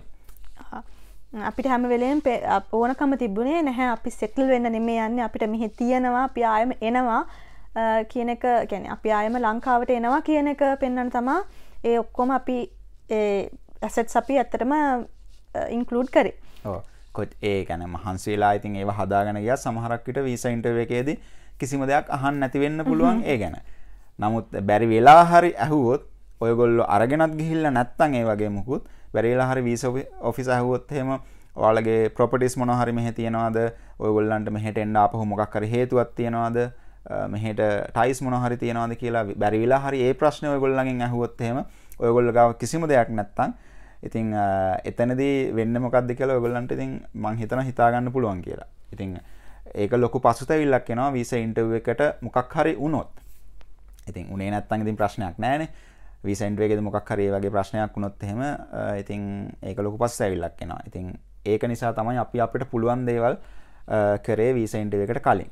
අපිට හැම වෙලේම ඕනකම තිබුණේ නැහැ අපි සෙටල් වෙන්න නෙමෙයි යන්නේ අපිට මෙහෙ තියෙනවා අපි ආයෙම එනවා කියන එක කියන්නේ අපි ආයෙම ලංකාවට එනවා කියන එක පෙන්වන්න තමයි ඒ ඔක්කොම අපි ඒ ඇසට්ස් අපි ඇත්තටම ඉන්ක්ලූඩ් කරේ. ඔව්. කොත් ඒ කියන්නේ මහන්සි වෙලා ඉතින් ඒව හදාගෙන ගියා සමහරක් විට වීසා ඉන්ටර්වියු එකේදී කිසිම දෙයක් අහන්න නැති වෙන්න පුළුවන් ඒ ගැන. නමුත් බැරි වෙලා හරි ඇහුවොත් ඔයගොල්ලෝ අරගෙනත් ගිහිල්ලා නැත්තම් ඒ වගේ මොකුත් බැරි වෙලා හරි වීසා ඔෆිස් ඇහුවොත් එහෙම ඔයාලගේ ප්‍රොපර්ටිස් මොනවා හරි මෙහෙ තියනවාද ඔයගොල්ලන්ට මෙහෙට එන්න ආපහු මොකක් හරි හේතුවක් තියනවාද මෙහෙට ටයිස් මොනවා හරි තියනවාද කියලා බැරි වෙලා හරි ඒ ප්‍රශ්නේ ඔයගොල්ලන්ගෙන් ඇහුවොත් එහෙම ඔයගොල්ලෝ ගාව කිසිම දෙයක් නැත්තම් ඉතින් එතනදී වෙන්නේ මොකද්ද කියලා ඔයගොල්ලන්ට ඉතින් මං හිතනවා හිතා ගන්න පුළුවන් කියලා. ඉතින් ඒක ලොකු පසුතැවිල්ලක් එනවා වීසා ඉන්ටර්වියු එකට මොකක් හරි වුණොත්. ඉතින් උනේ නැත්තම් ඉතින් ප්‍රශ්නයක් නැහැනේ. වීසා ඉන්ටර්වියු එකේදී මොකක් හරි ඒ වගේ ප්‍රශ්නයක් වුණොත් එහෙම ඉතින් ඒක ලොකු පසුතැවිල්ලක් එනවා. ඉතින් ඒක නිසා තමයි අපි අපිට පුළුවන් දේවල් කරේ වීසා ඉන්ටර්වියු එකට කලින්.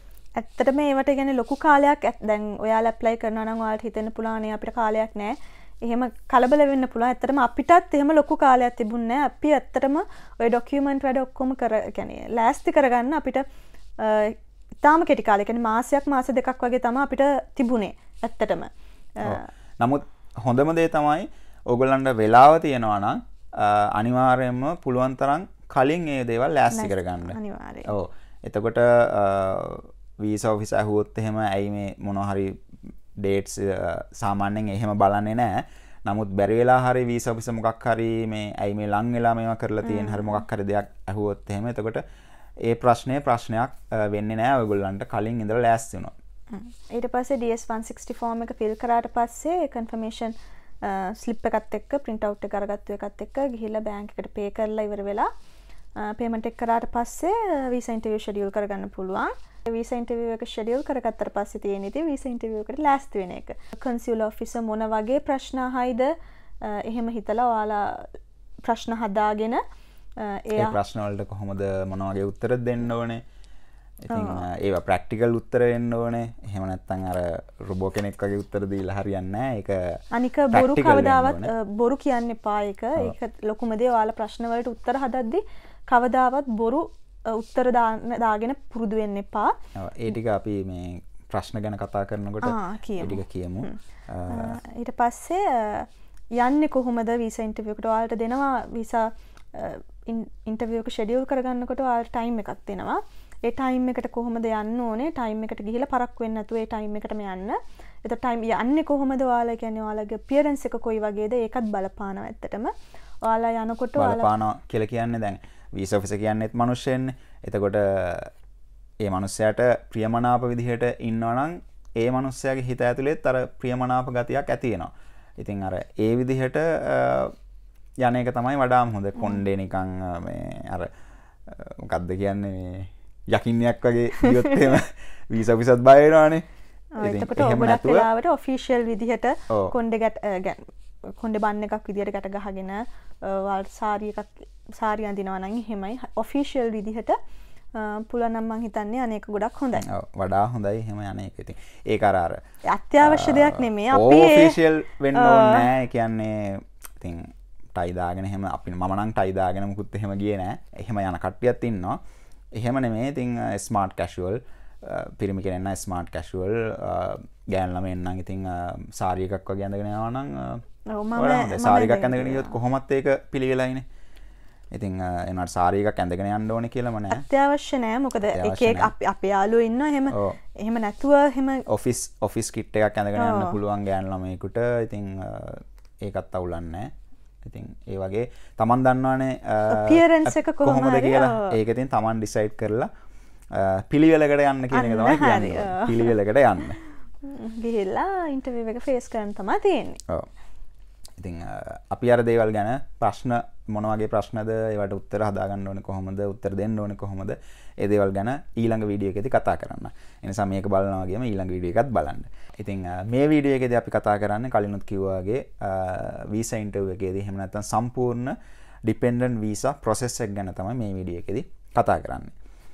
ඇත්තටම ඒවට කියන්නේ ලොකු කාලයක් දැන් ඔයාලා ඇප්ලයි කරනවා නම් ඔයාලට හිතෙන්න පුළුවන් නේ අපිට කාලයක් නැහැ. එහෙම කලබල වෙන්න පුළුවන්. ඇත්තටම අපිටත් එහෙම ලොකු කාලයක් තිබුණේ නැහැ. අපි ඇත්තටම ওই ડોකියුමන්ට් වැඩ ඔක්කොම කර يعني ලෑස්ති කරගන්න අපිට තාම කෙටි කාලේ කියන්නේ මාසයක් මාස දෙකක් වගේ තමයි අපිට තිබුණේ ඇත්තටම. නමුත් හොඳම දේ තමයි ඕගොල්ලන්ට වෙලාව තියෙනවා නම් අනිවාර්යයෙන්ම පුළුවන් තරම් කලින් ඒ දේවල් ලෑස්ති කරගන්න. අනිවාර්යයෙන්. ඔව්. එතකොට වීසා ඔෆිස් ඇහුවොත් එහෙම ඇයි මේ මොනවා හරි ඩේට්ස් සාමාන්‍යයෙන් එහෙම බලන්නේ නැහැ. නමුත් බැරි වෙලා හරි වීසා ඔෆිස් මොකක් හරි මේ ඇයි මේ ලං වෙලා මේවා කරලා තියෙන හරි මොකක් හරි දෙයක් ඇහුවොත් එහෙම එතකොට ඒ ප්‍රශ්නේ ප්‍රශ්නයක් වෙන්නේ නැහැ ඔයගොල්ලන්ට කලින් ඉඳලා ලෑස්ති වුණොත්. ඊට පස්සේ D S one sixty form එක fill කරාට පස්සේ confirmation ස්ලිප් එකත් එක්ක print out එක අරගත්තු එකත් එක්ක ගිහිල්ලා බැංක් එකට pay කරලා ඉවර වෙලා payment එක කරාට පස්සේ visa interview schedule කරගන්න පුළුවන්. visa interview එක schedule කරගත්තට පස්සේ තියෙන ඉතින් visa interview එකට last වෙන එක. consular officer මොන වගේ ප්‍රශ්න අහයිද එහෙම හිතලා ඔයාලා ප්‍රශ්න හදාගෙන ඒ ප්‍රශ්න වලට කොහොමද මොන වගේ උත්තර දෙන්න ඕනේ? ඉතින් ඒවා ප්‍රැක්ටිකල් උත්තර එන්න ඕනේ. එහෙම නැත්නම් අර රොබෝ කෙනෙක් වගේ උත්තර දීලා හරියන්නේ නැහැ. ඒක අනික බොරු කවදාවත් බොරු කියන්න එපා ඒක. ඒක ලොකුම දේ. ඔයාලා ප්‍රශ්න වලට උත්තර හදද්දි කවදාවත් බොරු උත්තර දාගෙන පුරුදු වෙන්න එපා. ඒ ටික අපි මේ ප්‍රශ්න ගැන කතා කරනකොට ඒ ටික කියමු. ඊට පස්සේ යන්නේ කොහොමද වීසා ඉන්ටර්විව් එකට? ඔයාලට දෙනවා වීසා ඉන්ටර්විව් එක ෂෙඩියුල් කරගන්නකොට ඔයාලට ටයිම් එකක් දෙනවා. ඒ ටයිම් එකට කොහොමද යන්න ඕනේ? ටයිම් එකට ගිහිල්ලා පරක්කු වෙන්නේ නැතුව ඒ ටයිම් එකටම යන්න. එතකොට ටයිම් යන්නේ කොහොමද? ඔයාලා කියන්නේ ඔයාලගේ අපියරන්ස් එක කොයි වගේද? ඒකත් බලපානවා ඇත්තටම. ඔයාලා යනකොට ඔයාලා බලපානවා කියලා කියන්නේ දැන් වීසා ඔෆිසර් කියන්නේත් මිනිස්සෙන්නේ. එතකොට ඒ මිනිස්සයාට ප්‍රියමනාප විදිහට ඉන්නවා නම් ඒ මිනිස්සයාගේ හිත ඇතුලේත් අර ප්‍රියමනාප ගතියක් ඇති වෙනවා. ඉතින් අර ඒ විදිහට යන එක තමයි වඩාම හොඳ. කොණ්ඩේ නිකන් මේ අර මොකක්ද කියන්නේ මේ යකින්නයක් වගේ ගියොත් එහෙම වීසා ඔෆිසර්ත් බය වෙනවානේ. එතකොට ගොඩක් වෙලාවට ඔෆිෂියල් විදිහට කොණ්ඩේ ගැට කොණ්ඩේ බන් එකක් විදිහට ගැට ගහගෙන ඔයාලට සාරි එකක් සාරි අඳිනවා නම් එහෙමයි ඔෆිෂියල් විදිහට පුළුවන් නම් මං හිතන්නේ අනේක ගොඩක් හොඳයි. ඔව් වඩා හොඳයි එහෙම යන එක. ඉතින් ඒක අර අර අත්‍යවශ්‍ය දෙයක් නෙමෙයි. අපි ඔෆිෂියල් වෙන්න ඕනේ නැහැ. ඒ කියන්නේ ඉතින් ටයි දාගෙන එහෙම අපි මම නම් ටයි දාගෙන මුකුත් එහෙම ගියේ නැහැ. එහෙම යන කට්ටියත් ඉන්නවා. එහෙම නෙමෙයි. ඉතින් ස්මාර්ට් කැෂුවල් පිරිමි කෙනෙක් නම් ස්මාර්ට් කැෂුවල් ගෑන් ළමෙන් නම් ඉතින් සාරි එකක් වගේ අඳගෙන යනවා නම් ඔව් මම සාරි එකක් අඳගෙන ගියොත් කොහොමත් ඒක පිළිවෙලයිනේ. ඉතින් එනවාට සාරි එකක් ඇඳගෙන යන්න ඕනේ කියලාම නෑ. අත්‍යවශ්‍ය නෑ. මොකද එක එක අපේ යාළුවෝ ඉන්නවා එහෙම එහෙම නැතුව එහෙම ඔෆිස් ඔෆිස් කිට් එකක් ඇඳගෙන යන්න පුළුවන් ගෑන් ළමයෙකුට. ඉතින් ඒකත් අවුලක් නෑ. ඉතින් ඒ වගේ තමන් දන්නවනේ අපියරන්ස් එක කොහොමද කියලා. ඒක ඉතින් තමන් ඩිසයිඩ් කරලා පිළිවෙලකට යන්න කියන එක තමයි කියන්නේ. පිළිවෙලකට යන්න. ගිහිල්ලා ඉන්ටර්විව් එක ෆේස් කරන්න තමයි තියෙන්නේ. ඔව්. ඉතින් අපි අර දේවල් ගැන ප්‍රශ්න මොන වගේ ප්‍රශ්නද ඒවට උත්තර හදාගන්න ඕනේ කොහොමද උත්තර දෙන්න ඕනේ කොහොමද ඒ දේවල් ගැන ඊළඟ වීඩියෝ එකේදී කතා කරන්න. ඒ නිසා මේක බලනවා වගේම ඊළඟ වීඩියෝ එකත් බලන්න. ඉතින් මේ වීඩියෝ එකේදී අපි කතා කරන්නේ කලිනුත් කිව්වා වගේ වීසා ඉන්ටර්විව් එකේදී එහෙම නැත්නම් සම්පූර්ණ ඩිපෙන්ඩන්ට් වීසා ප්‍රොසෙස් එක ගැන තමයි මේ වීඩියෝ එකේදී කතා කරන්නේ.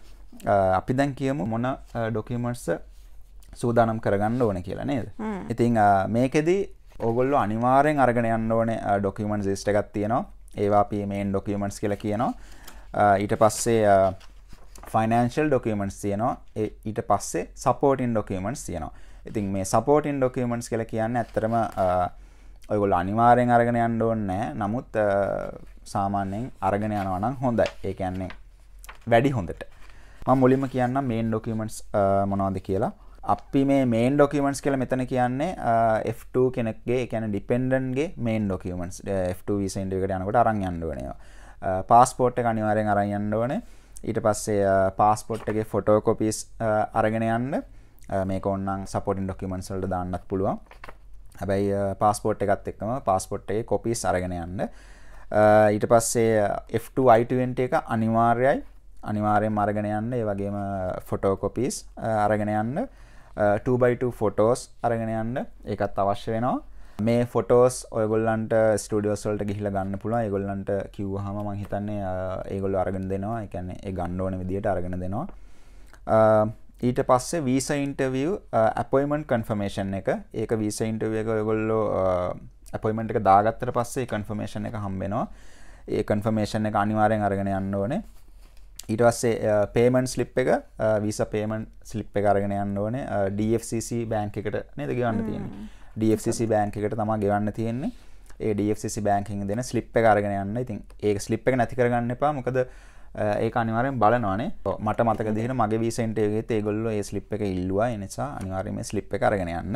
අපි දැන් කියමු මොන ඩොකියුමන්ට්ස් සූදානම් කරගන්න ඕනේ කියලා නේද? ඉතින් මේකෙදී ඕගොල්ලෝ අනිවාර්යෙන් අරගෙන යන්න ඕනේ ඩොකියුමන්ට්ස් ලිස්ට් එකක් තියෙනවා. ඒවා අපි මේන් ඩොකියුමන්ට්ස් කියලා කියනවා. ඊට පස්සේ ෆයිනෑන්ෂල් ඩොකියුමන්ට්ස් තියෙනවා. ඊට පස්සේ සපෝටින් ඩොකියුමන්ට්ස් තියෙනවා. ඉතින් මේ සපෝටින් ඩොකියුමන්ට්ස් කියලා කියන්නේ ඇත්තටම ඔයගොල්ලෝ අනිවාර්යෙන් අරගෙන යන්න ඕනේ නැහැ. නමුත් සාමාන්‍යයෙන් අරගෙන යනවා නම් හොඳයි. ඒ කියන්නේ වැඩි හොඳට. මම මුලින්ම කියන්නම් මේන් ඩොකියුමන්ට්ස් මොනවද කියලා. අපි මේ මේන් ඩොකියුමන්ට්ස් කියලා මෙතන කියන්නේ F two කෙනෙක්ගේ ඒ කියන්නේ ඩිපෙන්ඩන්ට් ගේ main documents F two visa interview එකට යනකොට අරන් යන්න ඕනේ ඒවා. පාස්පෝර්ට් එක අනිවාර්යෙන් අරන් යන්න ඕනේ. ඊට පස්සේ පාස්පෝර්ට් එකේ ෆොටෝ කොපීස් අරගෙන යන්න. මේක ඕනනම් සපෝටින් ඩොකියුමන්ට්ස් වලට දාන්නත් පුළුවන්. හැබැයි පාස්පෝර්ට් එකත් එක්කම පාස්පෝර්ට් එකේ කොපීස් අරගෙන යන්න. ඊට පස්සේ F two I twenty එක අනිවාර්යයි. අනිවාර්යෙන්ම අරගෙන යන්න. ඒ වගේම ෆොටෝ කොපීස් අරගෙන යන්න. two by two ෆොටෝස් අරගෙන යන්න. ඒකත් අවශ්‍ය වෙනවා. මේ ෆොටෝස් ඔයගොල්ලන්ට ස්ටුඩියෝස් වලට ගිහිල්ලා ගන්න පුළුවන්. ඒගොල්ලන්ට කිව්වහම මම හිතන්නේ ඒගොල්ලෝ අරගෙන දෙනවා. ඒ කියන්නේ ඒ ගන්න ඕන විදියට අරගෙන දෙනවා. ඊට පස්සේ වීසා ඉන්ටර්විව් අපොයින්ට්මන්ට් කන්ෆර්මේෂන් එක. ඒක වීසා ඉන්ටර්විව් එක ඔයගොල්ලෝ අපොයින්ට්මන්ට් එක දාගත්තට පස්සේ කන්ෆර්මේෂන් එක හම්බ වෙනවා. ඒ කන්ෆර්මේෂන් එක අනිවාර්යෙන් අරගෙන යන්න ඕනේ. ඊට පස්සේ පේමන්ට් ස්ලිප් එක වීසා පේමන්ට් ස්ලිප් එක අරගෙන යන්න ඕනේ. D F C C bank එකට නේද ගෙවන්න තියෙන්නේ. D F C C bank එකට තමයි ගෙවන්න තියෙන්නේ. ඒ D F C C බැංකින් දෙන ස්ලිප් එක අරගෙන යන්න. ඉතින් ඒක ස්ලිප් එක නැති කරගන්න එපා. මොකද ඒක අනිවාර්යෙන් බලනවානේ. මට මතක දිහින මගේ වීසා ඉන්ටර්විව් එකේත් ඒගොල්ලෝ ඒ ස්ලිප් එක ඉල්ලුවා. ඒ නිසා අනිවාර්යයෙන් මේ ස්ලිප් එක අරගෙන යන්න.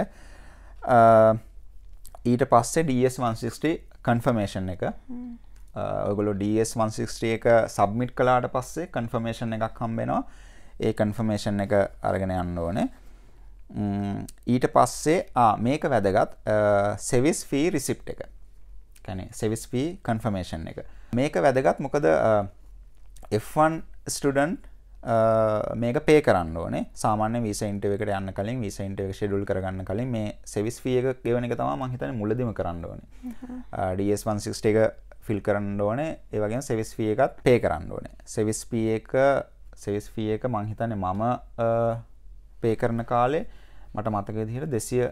ඊට පස්සේ D S one sixty confirmation එක. ඔයගොල්ලෝ D S one sixty එක සබ්මිට් කළාට පස්සේ කන්ෆර්මේෂන් එකක් හම්බ වෙනවා. ඒ කන්ෆර්මේෂන් එක අරගෙන යන්න ඕනේ. ඊට පස්සේ ආ මේක වැදගත් සර්විස් ෆී රිසිප්ට් එක. කියන්නේ සර්විස් ෆී කන්ෆර්මේෂන් එක. මේක වැදගත් මොකද F one ස්ටුඩන්ට් මේක පේ කරන්න ඕනේ. සාමාන්‍ය වීසා ඉන්ටර්විව් එකට යන්න කලින් වීසා ඉන්ටර්විව් එක ෂෙඩියුල් කරගන්න කලින් මේ සර්විස් ෆී එක ගෙවන එක තමයි මම හිතන්නේ මුලදීම කරන්න ඕනේ. D S one sixty එක ෆිල් කරන්න ඕනේ. ඒ වගේම සර්විස් ෆී එකත් පේ කරන්න ඕනේ. සර්විස් ෆී එක සර්විස් ෆී එක මම හිතන්නේ මම පේ කරන කාලේ මට මතක විදිහට දෙසිය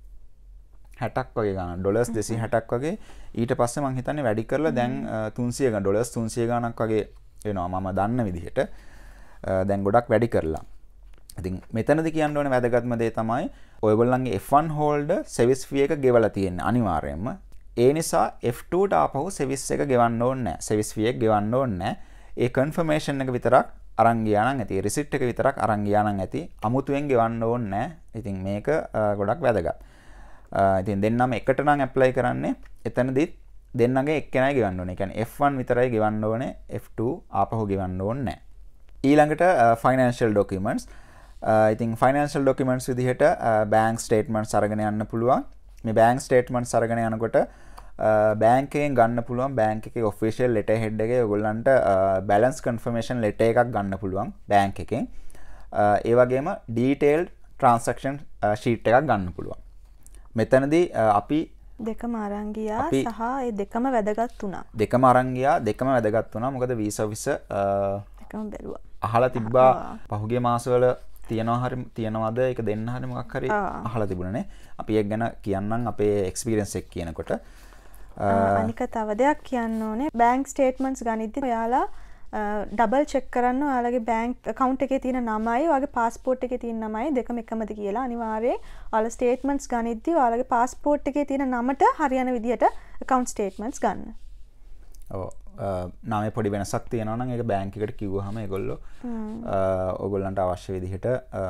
හැටක් වගේ ගන්න ඩොලර්ස් දෙසිය හැටක් වගේ. ඊට පස්සේ මම හිතන්නේ වැඩි කරලා දැන් තුන්සිය ගන්න ඩොලර්ස් තුන්සිය ගණක් වගේ වෙනවා මම දන්න විදිහට. දැන් ගොඩක් වැඩි කරලා. ඉතින් මෙතනදී කියන්න ඕනේ වැදගත්ම දේ තමයි ඔයගොල්ලන්ගේ F one holder service fee එක ගෙවලා තියෙන්නේ අනිවාර්යයෙන්ම. ඒ නිසා F two ට ආපහු සර්විස් එක ගෙවන්න ඕනේ නැහැ. සර්විස් ෆී එක ගෙවන්න ඕනේ නැහැ. ඒ කන්ෆර්මේෂන් එක විතරක් අරන් ගියා නම් ඇති. රිසිට් එක විතරක් අරන් ගියා නම් ඇති. අමුතුවෙන් ගෙවන්න ඕනේ නැහැ. ඉතින් මේක ගොඩක් වැදගත්. ඉතින් දෙන්නම එකට නම් ඇප්ලයි කරන්නේ. එතනදිත් දෙන්නගේ එක්කෙනයි ගෙවන්න ඕනේ. ඒ කියන්නේ F one විතරයි ගෙවන්න ඕනේ. F two ආපහු ගෙවන්න ඕනේ නැහැ. ඊළඟට ෆයිනෑන්ෂල් ඩොකියුමන්ට්ස්. ඉතින් ෆයිනෑන්ෂල් ඩොකියුමන්ට්ස් විදිහට බැංක් ස්ටේට්මන්ට්ස් අරගෙන යන්න පුළුවන්. මේ බැංක් ස්ටේට්මන්ට්ස් අරගෙන යනකොට බැංකයෙන් ගන්න පුළුවන් බැංක් එකේ ඔෆිෂියල් ලෙටර් හෙඩ් එකේ ඔයගොල්ලන්ට බැලන්ස් කන්ෆර්මේෂන් ලෙටර් එකක් ගන්න පුළුවන් බැංක් එකෙන්. ඒ වගේම ඩීටේල්ඩ් ට්‍රාන්සැක්ෂන් ෂීට් එකක් ගන්න පුළුවන්. මෙතනදී අපි දෙකම අරන් ගියා සහ ඒ දෙකම වැදගත් වුණා. දෙකම අරන් ගියා දෙකම වැදගත් වුණා. මොකද වීසා ඔෆිස් දෙකම බැලුවා. අහලා තිබ්බා පහුගිය මාසවල තියනවා හරි තියනවාද ඒක දෙන්න හරි මොකක් හරි අහලා තිබුණනේ. අපි ඒක ගැන කියන්නම් අපේ එක්ස්පීරියන්ස් එක කියනකොට. අනික තව දෙයක් කියන්න ඕනේ බැංක් ස්ටේට්මන්ට්ස් ගනිද්දි ඔයාලා ඩබල් චෙක් කරන්න ඔයාලගේ බැංක් account එකේ තියෙන නමයි ඔයාගේ passport එකේ තියෙන නමයි දෙකම එකමද කියලා අනිවාර්යයෙන් ඔයාලා ස්ටේට්මන්ට්ස් ගනිද්දි ඔයාලගේ passport එකේ තියෙන නමට හරියන විදිහට account statements ගන්න. ඔව් නාමේ පොඩි වෙනසක් තියෙනවා නම් ඒක බැංක් එකට කිව්වහම ඒගොල්ලෝ ඕගොල්ලන්ට අවශ්‍ය විදිහට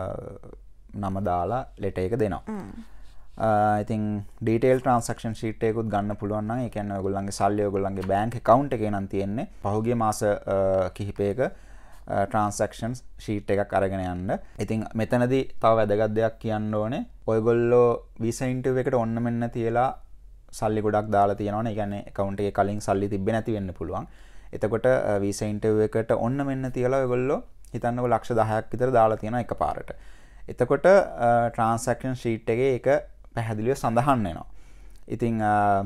නම දාලා ලෙටර් එක දෙනවා. ඉතින් ඩීටේල් ට්‍රාන්සැක්ෂන් ෂීට් එකකුත් ගන්න පුළුවන් නම් ඒ කියන්නේ ඔයගොල්ලන්ගේ සල්ලි ඔයගොල්ලන්ගේ බැංක් account එකේ නම් තියෙන්නේ. පහුගිය මාස කිහිපයක ට්‍රාන්සැක්ෂන් ෂීට් එකක් අරගෙන යන්න. ඉතින් මෙතනදී තව වැදගත් දෙයක් කියන්න ඕනේ. ඔයගොල්ලෝ වීසා ඉන්ටර්විව් එකට ඔන්න මෙන්න තියලා සල්ලි ගොඩක් දාලා තියෙනවනේ. ඒ කියන්නේ account එකේ කලින් සල්ලි තිබ්බේ නැති වෙන්න පුළුවන්. එතකොට වීසා ඉන්ටර්විව් එකට ඔන්න මෙන්න තියලා ඔයගොල්ලෝ හිතන්නකො ලක්ෂ දහයක් විතර දාලා තියෙනවා එකපාරට. එතකොට ට්‍රාන්සැක්ෂන් ෂීට් එකේ ඒක පැහැදිලිව සඳහන් වෙනවා. ඉතින්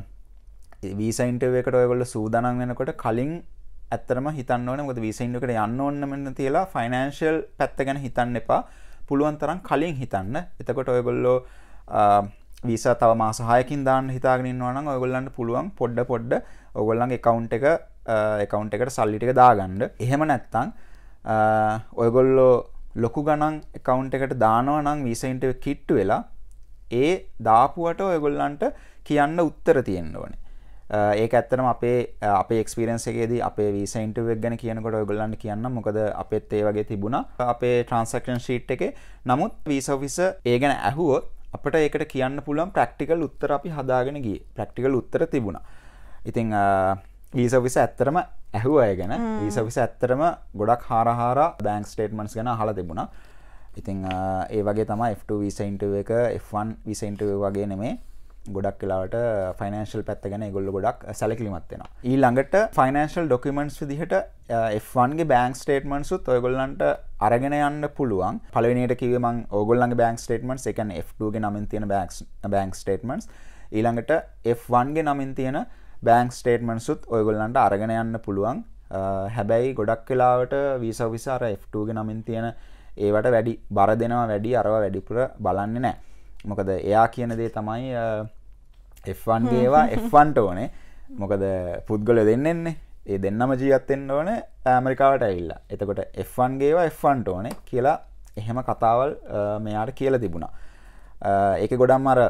වීසා ඉන්ටර්විව් එකට ඔයගොල්ලෝ සූදානම් වෙනකොට කලින් ඇත්තටම හිතන්න ඕනේ මොකද වීසා ඉන්ටර්විව් එකට යන්න ඕන මෙන්න තියලා ෆයිනෑන්ෂල් පැත්ත ගැන හිතන්න එපා. පුළුවන් තරම් කලින් හිතන්න. එතකොට ඔයගොල්ලෝ වීසා තව මාස හයකින් දාන්න හිතාගෙන ඉන්නවා නම් ඔයගොල්ලන්ට පුළුවන් පොඩ පොඩ ඔයගොල්ලන්ගේ account එක account එකට සල්ලි ටික දාගන්න. එහෙම නැත්නම් ඔයගොල්ලෝ ලොකු ගණන් account එකට දානවා නම් වීසා ඉන්ටර්විව් කිට්ටු වෙලා ඒ දාපුවට ඔයගොල්ලන්ට කියන්න උත්තර තියෙන්න ඕනේ. ඒක ඇත්තටම අපේ අපේ එක්ස්පීරියන්ස් එකේදී අපේ වීසා ඉන්ටර්විව් එක ගැන කියනකොට ඔයගොල්ලන්ට කියන්නම් මොකද අපෙත් ඒ වගේ තිබුණා අපේ ට්‍රාන්සැක්ෂන් ෂීට් එකේ. නමුත් වීසා ඔෆිස් ඒ ගැන ඇහුවොත් අපිට ඒකට කියන්න පුළුවන් ප්‍රැක්ටිකල් උත්තර අපි හදාගෙන ගියේ. ප්‍රැක්ටිකල් උත්තර තිබුණා. ඉතින් වීසා ඔෆිස් ඇත්තටම ඇහුවා ඒ ගැන. වීසා ඔෆිස් ඇත්තටම ගොඩක් හාරහාරා බැංක් ස්ටේට්මන්ට්ස් ගැන අහලා තිබුණා. ඉතින් ඒ වගේ තමයි F two වීසා ඉන්ටර්විව් එක F one වීසා ඉන්ටර්විව් වගේ නෙමෙයි. ගොඩක් වෙලාවට ෆයිනෑන්ෂල් පැත්ත ගැන ඒගොල්ලෝ ගොඩක් සැලකිලිමත් වෙනවා. ඊළඟට ෆයිනෑන්ෂල් ඩොකියුමන්ට්ස් විදිහට F one ගේ බැංක් ස්ටේට්මන්ට්ස් උත් ඔයගොල්ලන්ට අරගෙන යන්න පුළුවන්. පළවෙනියට කිව්වේ මම ඕගොල්ලන්ගේ බැංක් ස්ටේට්මන්ට්ස් ඒ කියන්නේ F two ගේ නමින් තියෙන බැංක් ස්ටේට්මන්ට්ස්. ඊළඟට F one ගේ නමින් තියෙන බැංක් ස්ටේට්මන්ට්ස් උත් ඔයගොල්ලන්ට අරගෙන යන්න පුළුවන්. හැබැයි ගොඩක් වෙලාවට වීසා ඔෆිස් අර F two ගේ නමින් තියෙන ඒවට වැඩි බර දෙනවා වැඩි අරව වැඩිපුර බලන්නේ නැහැ. මොකද එයා කියන දේ තමයි F one ගේවා F one ට ඕනේ. මොකද පුද්ගලයෝ දෙන්නෙන්නේ. ඒ දෙන්නම ජීවත් වෙන්න ඕනේ ඇමරිකාවට ඇවිල්ලා. එතකොට F one ගේවා F one ට ඕනේ කියලා එහෙම කතාවල් මෙයාට කියලා තිබුණා. ඒකේ ගොඩක්ම අර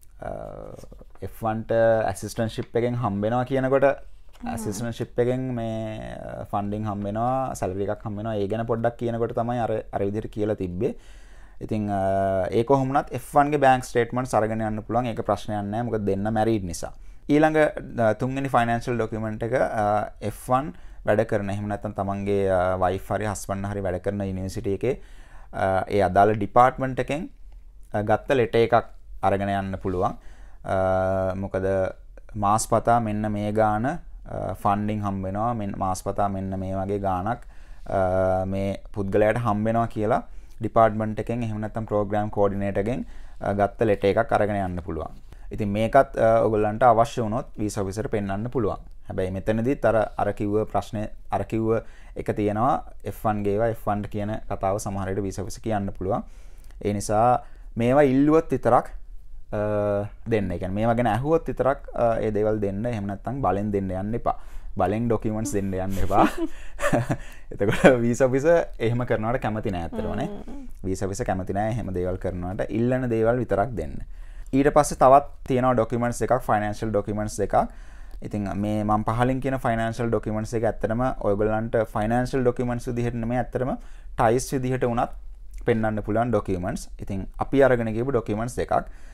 F one ට ඇසිස්ටන්ට්ෂිප් එකෙන් හම්බ වෙනවා කියනකොට ඇසිස්ටන්ට්ෂිප් එකෙන් මේ ෆන්ඩින් හම්බ වෙනවා, සැලරි එකක් හම්බ වෙනවා. ඒ ගැන පොඩ්ඩක් කියනකොට තමයි අර අර විදිහට කියලා තිබ්බේ. ඉතින් ඒ කොහොම වුණත් F one ගේ බැංක් ස්ටේට්මන්ට්ස් අරගෙන යන්න පුළුවන්. ඒක ප්‍රශ්නයක් නෑ. මොකද දෙන්න මැරීඩ් නිසා. ඊළඟ තුන්වෙනි ෆයිනෑන්ෂල් ඩොකියුමන්ට් එක F one වැඩ කරන, එහෙම නැත්නම් තමන්ගේ වයිෆ් හරි හස්බන්ඩ් හරි වැඩ කරන යුනිවර්සිටි එකේ ඒ අදාළ ඩිපාර්ට්මන්ට් එකෙන් ගත්ත ලෙටර් එකක් අරගෙන යන්න පුළුවන්. මොකද මාස්පතා මෙන්න මේ ගාන ෆන්ඩින් හම්බ වෙනවා, මෙන්න මාස්පතා මෙන්න මේ වගේ ගාණක් මේ පුද්ගලයාට හම්බ වෙනවා කියලා ඩිපාර්ට්මන්ට් එකෙන් එහෙම නැත්නම් ප්‍රෝග්‍රෑම් කෝඩිනේටර් එකෙන් ගත්ත ලෙටර් එකක් අරගෙන යන්න පුළුවන්. ඉතින් මේකත් ඔයගොල්ලන්ට අවශ්‍ය වුණොත් වීසා ඔෆිසර්ට පෙන්වන්න පුළුවන්. හැබැයි මෙතනදිත් අර අර කිව්ව ප්‍රශ්නේ අර කිව්ව එක තියෙනවා F one ගේවා F one කියන කතාව සමහර විට වීසා ඔෆිසර් කියන්න පුළුවන්. ඒ නිසා මේවා ඉල්ලුවොත් විතරක් දෙන්න. ඒ කියන්නේ මේවා ගැන ඇහුවොත් විතරක් ඒ දේවල් දෙන්න. එහෙම නැත්නම් බලෙන් දෙන්න යන්න එපා. බලෙන් ඩොකියුමන්ට්ස් දෙන්න යන්න එපා. එතකොට වීසා ඔෆිසර් එහෙම කරනවට කැමති නෑ අතටම නේ. වීසා ඔෆිසර් කැමති නෑ එහෙම දේවල් කරනවට. ඉල්ලන දේවල් විතරක් දෙන්න. ඊට පස්සේ තවත් තියෙනවා ඩොකියුමන්ට්ස් එකක්, ෆයිනෑන්ෂල් ඩොකියුමන්ට්ස් එකක්. ඉතින් මේ මම පහලින් කියන ෆයිනෑන්ෂල් ඩොකියුමන්ට්ස් එක ඇත්තටම ඔයගොල්ලන්ට ෆයිනෑන්ෂල් ඩොකියුමන්ට්ස් විදිහට නෙමෙයි, ඇත්තටම ටයිස් විදිහට උනත් පෙන්වන්න පුළුවන් ඩොකියුමන්ට්ස්. ඉතින් අපි අරගෙන ගිහපු ඩොකියුමන්ට්ස් එකක්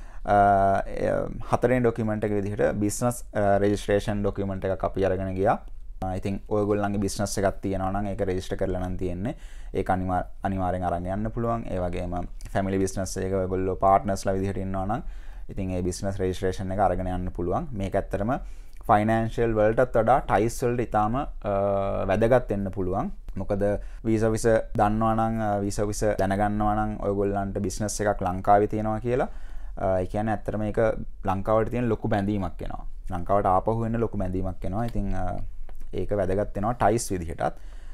හතරෙන් ඩොකියුමන්ට් එක විදිහට බිස්නස් රෙජිස්ට්‍රේෂන් ඩොකියුමන්ට් එකක් අපි අරගෙන ගියා. ඉතින් ඔයගොල්ලන්ගේ බිස්නස් එකක් තියෙනවා නම් ඒක රෙජිස්ටර් කරලා නම් තියෙන්නේ. ඒක අනිවාර්යෙන් අරන් යන්න පුළුවන්. ඒ වගේම ෆැමිලි බිස්නස් එක ඔයගොල්ලෝ පාර්ට්නර්ස්ලා විදිහට ඉන්නවා නම් ඉතින් ඒ බිස්නස් රෙජිස්ට්‍රේෂන් එක අරගෙන යන්න පුළුවන්. මේක ඇත්තටම ෆයිනෑන්ෂල් වලටත් වඩා ටයිස් වලට ඉතාම වැදගත් වෙන්න පුළුවන්. මොකද වීසා ඔෆිසර් දන්නවා නම් වීසා ඔෆිසර් දැනගන්නවා නම් ඔයගොල්ලන්ට බිස්නස් එකක් ලංකාවේ තියෙනවා කියලා. ඒ කියන්නේ ඇත්තටම මේක ලංකාවට තියෙන ලොකු බැඳීමක් වෙනවා. ලංකාවට ආපහු වෙන්න ලොකු බැඳීමක් වෙනවා. ඉතින් ඒක වැදගත් වෙනවා ටයිස් විදිහටත්.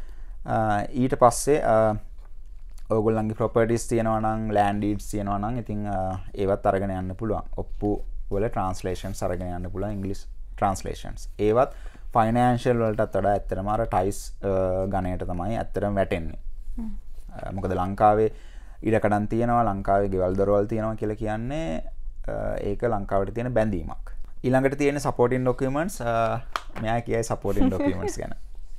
ඊට පස්සේ ඔයගොල්ලන්ගේ ප්‍රොපර්ටිස් තියෙනවා නම්, ලෑන්ඩ් ඩීඩ්ස් තියෙනවා නම් ඉතින් ඒවත් අරගෙන යන්න පුළුවන්. ඔප්පු වල ට්‍රාන්ස්ලේෂන්ස් අරගෙන යන්න පුළුවන්, ඉංග්‍රීසි ට්‍රාන්ස්ලේෂන්ස්. ඒවත් ෆයිනෑන්ෂල් වලටත් වඩා ඇත්තටම අර ටයිස් ගණයට තමයි ඇත්තටම වැටෙන්නේ. මොකද ලංකාවේ ඉඩකඩම් තියෙනවා, ලංකාවේ ගෙවල් දොරවල් තියෙනවා කියලා කියන්නේ ඒක ලංකාවට තියෙන බැඳීමක්. ඊළඟට තියෙන සපෝටින් ඩොකියුමන්ට්ස් මෙයා කියයි සපෝටින් ඩොකියුමන්ට්ස් ගැන.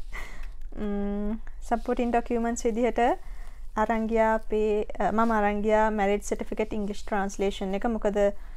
සපෝටින් ඩොකියුමන්ට්ස් විදිහට අරන් ගියා අපේ මම අරන් ගියා මැරිජ් සර්ටිෆිකේට් ඉංග්‍රීසි ට්‍රාන්ස්ලේෂන් එක. මොකද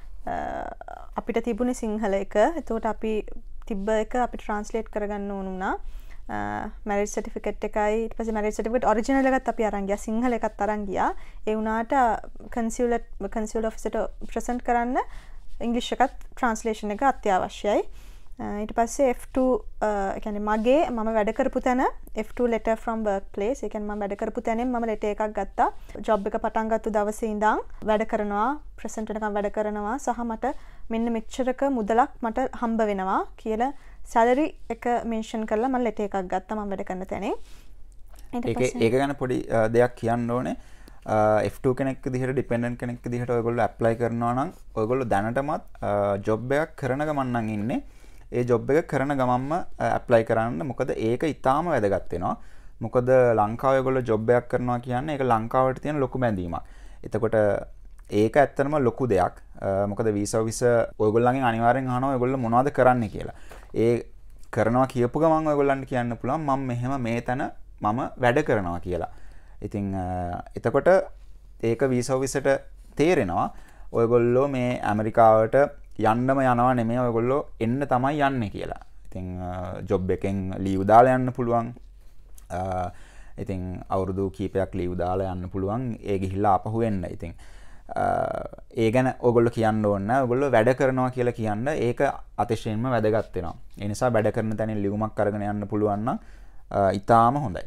අපිට තිබුණේ සිංහල එක. එතකොට අපි තිබ්බ එක අපි ට්‍රාන්ස්ලේට් කරගන්න ඕන වුණා. මැරිජ් සර්ටිෆිකේට් එකයි ඊට පස්සේ මැරිජ් සර්ටිෆිකේට් ඔරිජිනල් එකත් අපි අරන් ගියා. සිංහල එකත් අරන් ගියා. ඒ වුණාට කන්සියුලර් කන්සියුලර් ඔෆිසර්ට ප්‍රසන්ට් කරන්න ඉංග්‍රීසි එකත් ට්‍රාන්ස්ලේෂන් එක අත්‍යවශ්‍යයි. ඊට පස්සේ F two ඒ කියන්නේ මගේ මම වැඩ කරපු තැන F two letter from workplace. ඒ කියන්නේ මම වැඩ කරපු තැනින් මම ලෙටර් එකක් ගත්තා. ජොබ් එක පටන් ගත්ත දවසේ ඉඳන් වැඩ කරනවා, ප්‍රසන්ට් වෙනකම් වැඩ කරනවා සහ මට මෙන්න මෙච්චරක මුදලක් මට හම්බ වෙනවා කියලා සැලරි එක මෙන්ෂන් කරලා මම ලෙටර් එකක් ගත්තා මම වැඩ කරන තැනින්. ඒක ඒක ගැන පොඩි දෙයක් කියන්න ඕනේ. F two කෙනෙක් විදිහට ඩිපෙන්ඩන්ට් කෙනෙක් විදිහට ඔයගොල්ලෝ ඇප්ලයි කරනවා නම් ඔයගොල්ලෝ දැනටමත් ජොබ් එකක් කරන ගමන් නම් ඉන්නේ. ඒ ජොබ් එක කරන ගමන්ම ඇප්ලයි කරන්න. මොකද ඒක ඉතාම වැදගත් වෙනවා. මොකද ලංකාවේ ඔයගොල්ලෝ ජොබ් එකක් කරනවා කියන්නේ ඒක ලංකාවට තියෙන ලොකු බැඳීමක්. එතකොට ඒක ඇත්තටම ලොකු දෙයක්. මොකද වීසා ඔෆිසර් ඔයගොල්ලන්ගෙන් අනිවාර්යෙන් අහනවා ඔයගොල්ලෝ මොනවද කරන්නේ කියලා. ඒ කරනවා කියපු ගමන් ඔයගොල්ලන්ට කියන්න පුළුවන් මම මෙහෙම මේ තැන මම වැඩ කරනවා කියලා. ඉතින් එතකොට ඒක වීසා ඔෆිසර්ට තේරෙනවා ඔයගොල්ලෝ මේ ඇමරිකාවට යන්නම යනවා නෙමෙයි, ඔයගොල්ලෝ එන්න තමයි යන්නේ කියලා. ඉතින් ජොබ් එකෙන් ලීව් දාලා යන්න පුළුවන්. ඉතින් අවුරුදු කීපයක් ලීව් දාලා යන්න පුළුවන්. ඒ ගිහිල්ලා ආපහු එන්න. ඉතින් ඒ ගැන ඔයගොල්ලෝ කියන්න ඕනේ නැහැ. ඔයගොල්ලෝ වැඩ කරනවා කියලා කියන්න ඒක අතිශයින්ම වැදගත් වෙනවා. ඒ නිසා වැඩ කරන තැනින් ලියුමක් අරගෙන යන්න පුළුවන් නම් ඉතාලම හොඳයි.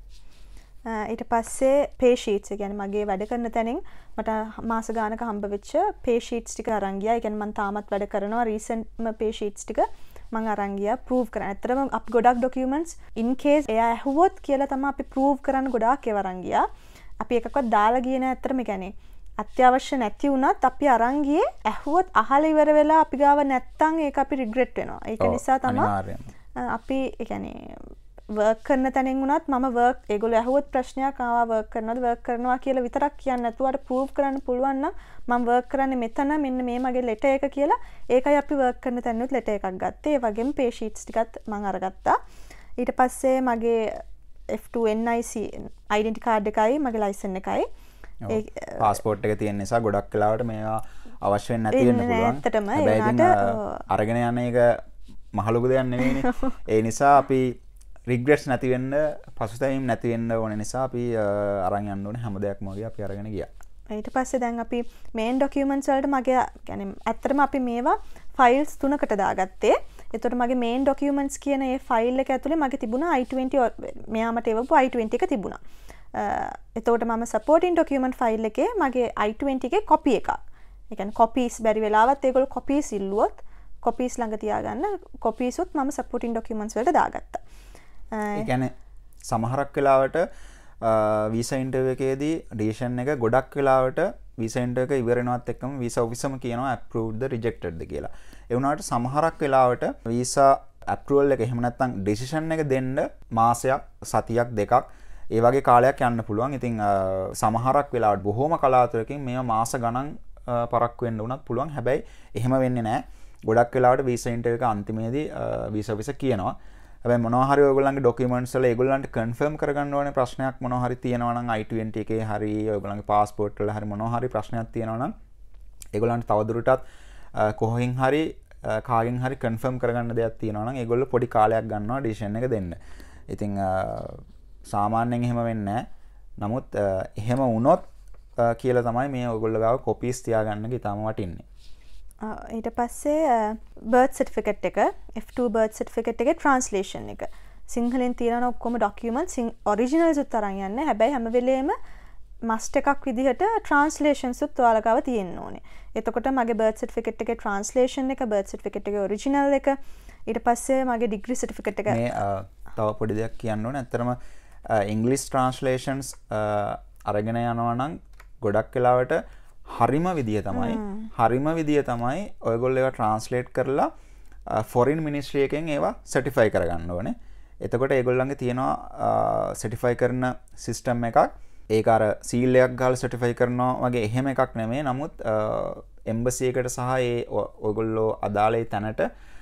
ඊට පස්සේ පේ ෂීට්ස්, ඒ කියන්නේ මගේ වැඩ කරන තැනින් මට මාස ගානක හම්බ වෙච්ච පේ ෂීට්ස් ටික අරන් ගියා. ඒ කියන්නේ මම තාමත් වැඩ කරනවා. රීසන්ට්ම පේ ෂීට්ස් ටික මම අරන් ගියා ප්‍රූව් කරන්න. ඇත්තටම අපි ගොඩක් ඩොකියුමන්ට්ස් ඉන් කේස් එයා ඇහුවොත් කියලා තමයි අපි ප්‍රූව් කරන්න ගොඩාක් ඒවා අරන් ගියා. අපි එකක්වත් දාලා ගියේ නෑ ඇත්තටම. ඒ කියන්නේ අත්‍යවශ්‍ය නැති වුණත් අපි අරන් ගියේ ඇහුවොත් අහලා ඉවර වෙලා අපි ගාව නැත්තම් ඒක අපි රිග්‍රෙට් වෙනවා. ඒක නිසා තමයි අපි ඒ කියන්නේ වර්ක් කරන තැනින් වුණත් මම වර්ක් ඒගොල්ලෝ ඇහුවොත් ප්‍රශ්නයක් ආවා වර්ක් කරනවද වර්ක් කරනවා කියලා විතරක් කියන්නේ නැතුව අර ප්‍රූව් කරන්න පුළුවන් නම් මම වර්ක් කරන්නේ මෙතන මෙන්න මේ මගේ ලෙටර් එක කියලා ඒකයි අපි වර්ක් කරන තැනිනුත් ලෙටර් එකක් ගත්තේ. ඒ වගේම පේ ෂීට්ස් ටිකත් මම අරගත්තා. ඊට පස්සේ මගේ F two N I C identity card එකයි මගේ ලයිසන් එකයි පාස්පෝර්ට් එක තියෙන නිසා ගොඩක් වෙලාවට මේවා අවශ්‍ය වෙන්නේ නැති වෙන්න පුළුවන්. ඇත්තටම ඒකට අරගෙන යන එක මහලුකු දෙයක් නෙවෙයිනේ. ඒ නිසා අපි රිග්‍රෙට්ස් නැති වෙන්න පසුතැවීම් නැති වෙන්න ඕන නිසා අපි අරන් යන්න ඕනේ හැම දෙයක්ම වගේ අපි අරගෙන ගියා. ඊට පස්සේ දැන් අපි මේන් ඩොකියුමන්ට්ස් වලට මගේ يعني ඇත්තටම අපි මේවා ෆයිල්ස් තුනකට දාගත්තේ. එතකොට මගේ මේන් ඩොකියුමන්ට්ස් කියන ඒ ෆයිල් එක ඇතුලේ මගේ තිබුණා I twenty මෙයාමට එවපු I twenty එක තිබුණා. එතකොට මම සපෝටින් ඩොකියුමන්ට් ෆයිල් එකේ මගේ I twenty එකේ කොපි එකක්. ඒ කියන්නේ කොපීස් බැරි වෙලාවත් ඒගොල්ලෝ කොපීස් ඉල්ලුවොත් කොපීස් ළඟ තියාගන්න කොපීස් උත් මම සපෝටින් ඩොකියුමන්ට්ස් වලට දාගත්තා. ඒ කියන්නේ සමහරක් වෙලාවට වීසා ඉන්ටර්විව් එකේදී ඩිසිෂන් එක ගොඩක් වෙලාවට වීසා ඉන්ටර්විව් එක ඉවර වෙනවත් එක්කම වීසා ඔෆිසර්ම කියනවා approved ද rejected ද කියලා. ඒ වුණාට සමහරක් වෙලාවට වීසා approval එක එහෙම නැත්නම් ඩිසිෂන් එක දෙන්න මාසයක් සතියක් දෙකක් ඒ වගේ කාලයක් යන්න පුළුවන්. ඉතින් සමහරක් වෙලාවට බොහොම කලාතුරකින් මේවා මාස ගණන් පරක්කු වෙන්න උනත් පුළුවන්. හැබැයි එහෙම වෙන්නේ නැහැ. ගොඩක් වෙලාවට වීසා ඉන්ටර්විව් එක අන්තිමේදී වීසා ඔෆිසර් කියනවා හැබැයි මොනවා හරි ඔයගොල්ලන්ගේ ඩොකියුමන්ට්ස් වල ඒගොල්ලන්ට කන්ෆර්ම් කරගන්න ඕනේ ප්‍රශ්නයක් මොනවා හරි තියෙනවා නම් I twenty එකේ හරි ඔයගොල්ලන්ගේ පාස්පෝර්ට් වල හරි මොනවා හරි ප්‍රශ්නයක් තියෙනවා නම් ඒගොල්ලන්ට තවදුරටත් කොහෙන් හරි කාගෙන් හරි කන්ෆර්ම් කරගන්න දෙයක් තියෙනවා නම් ඒගොල්ලෝ පොඩි කාලයක් ගන්නවා ඩිසිෂන් එක දෙන්න. ඉතින් සාමාන්‍යයෙන් එහෙම වෙන්නේ නැහැ. නමුත් එහෙම වුණොත් කියලා තමයි මේ ඔයගොල්ලෝ ගාව කොපීස් තියාගන්න එක ඉතාලම වටින්නේ. ඊට පස්සේ බර්ත් සර්ටිෆිකේට් එක F two බර්ත් සර්ටිෆිකේට් එකේ ට්‍රාන්ස්ලේෂන් එක සිංහලෙන් තියෙන ඔක්කොම ඩොකියුමන්ට්ස් ඔරිජිනල්ස් උත් අරන් යන්න. හැබැයි හැම වෙලේම මස්ට් එකක් විදිහට ට්‍රාන්ස්ලේෂන්ස් උත් ඔයාලා ගාව තියෙන්න ඕනේ. එතකොට මගේ බර්ත් සර්ටිෆිකේට් එකේ ට්‍රාන්ස්ලේෂන් එක බර්ත් සර්ටිෆිකේට් එකේ ඔරිජිනල් එක ඊට පස්සේ මගේ ඩිග්‍රී සර්ටිෆිකේට් එක මේ තව පොඩි දෙයක් කියන්න ඕනේ. ඇත්තටම ඉංග්‍රීසි ට්‍රාන්ස්ලේෂන්ස් අරගෙන යනවා නම් ගොඩක් වෙලාවට හරිම විදිය තමයි හරිම විදිය තමයි ඔයගොල්ලෝ ඒවා ට්‍රාන්ස්ලේට් කරලා ෆොරින් මිනිස්ට්‍රි එකෙන් ඒවා සර්ටිෆයි කරගන්න ඕනේ. එතකොට ඒගොල්ලන්ගේ තියෙනවා සර්ටිෆයි කරන සිස්ටම් එකක්. ඒක අර සීල් එකක් ගහලා සර්ටිෆයි කරනවා වගේ එහෙම එකක් නෙමෙයි. නමුත් එම්බසි එකට සහ ඒ ඔයගොල්ලෝ අදාළේ තැනට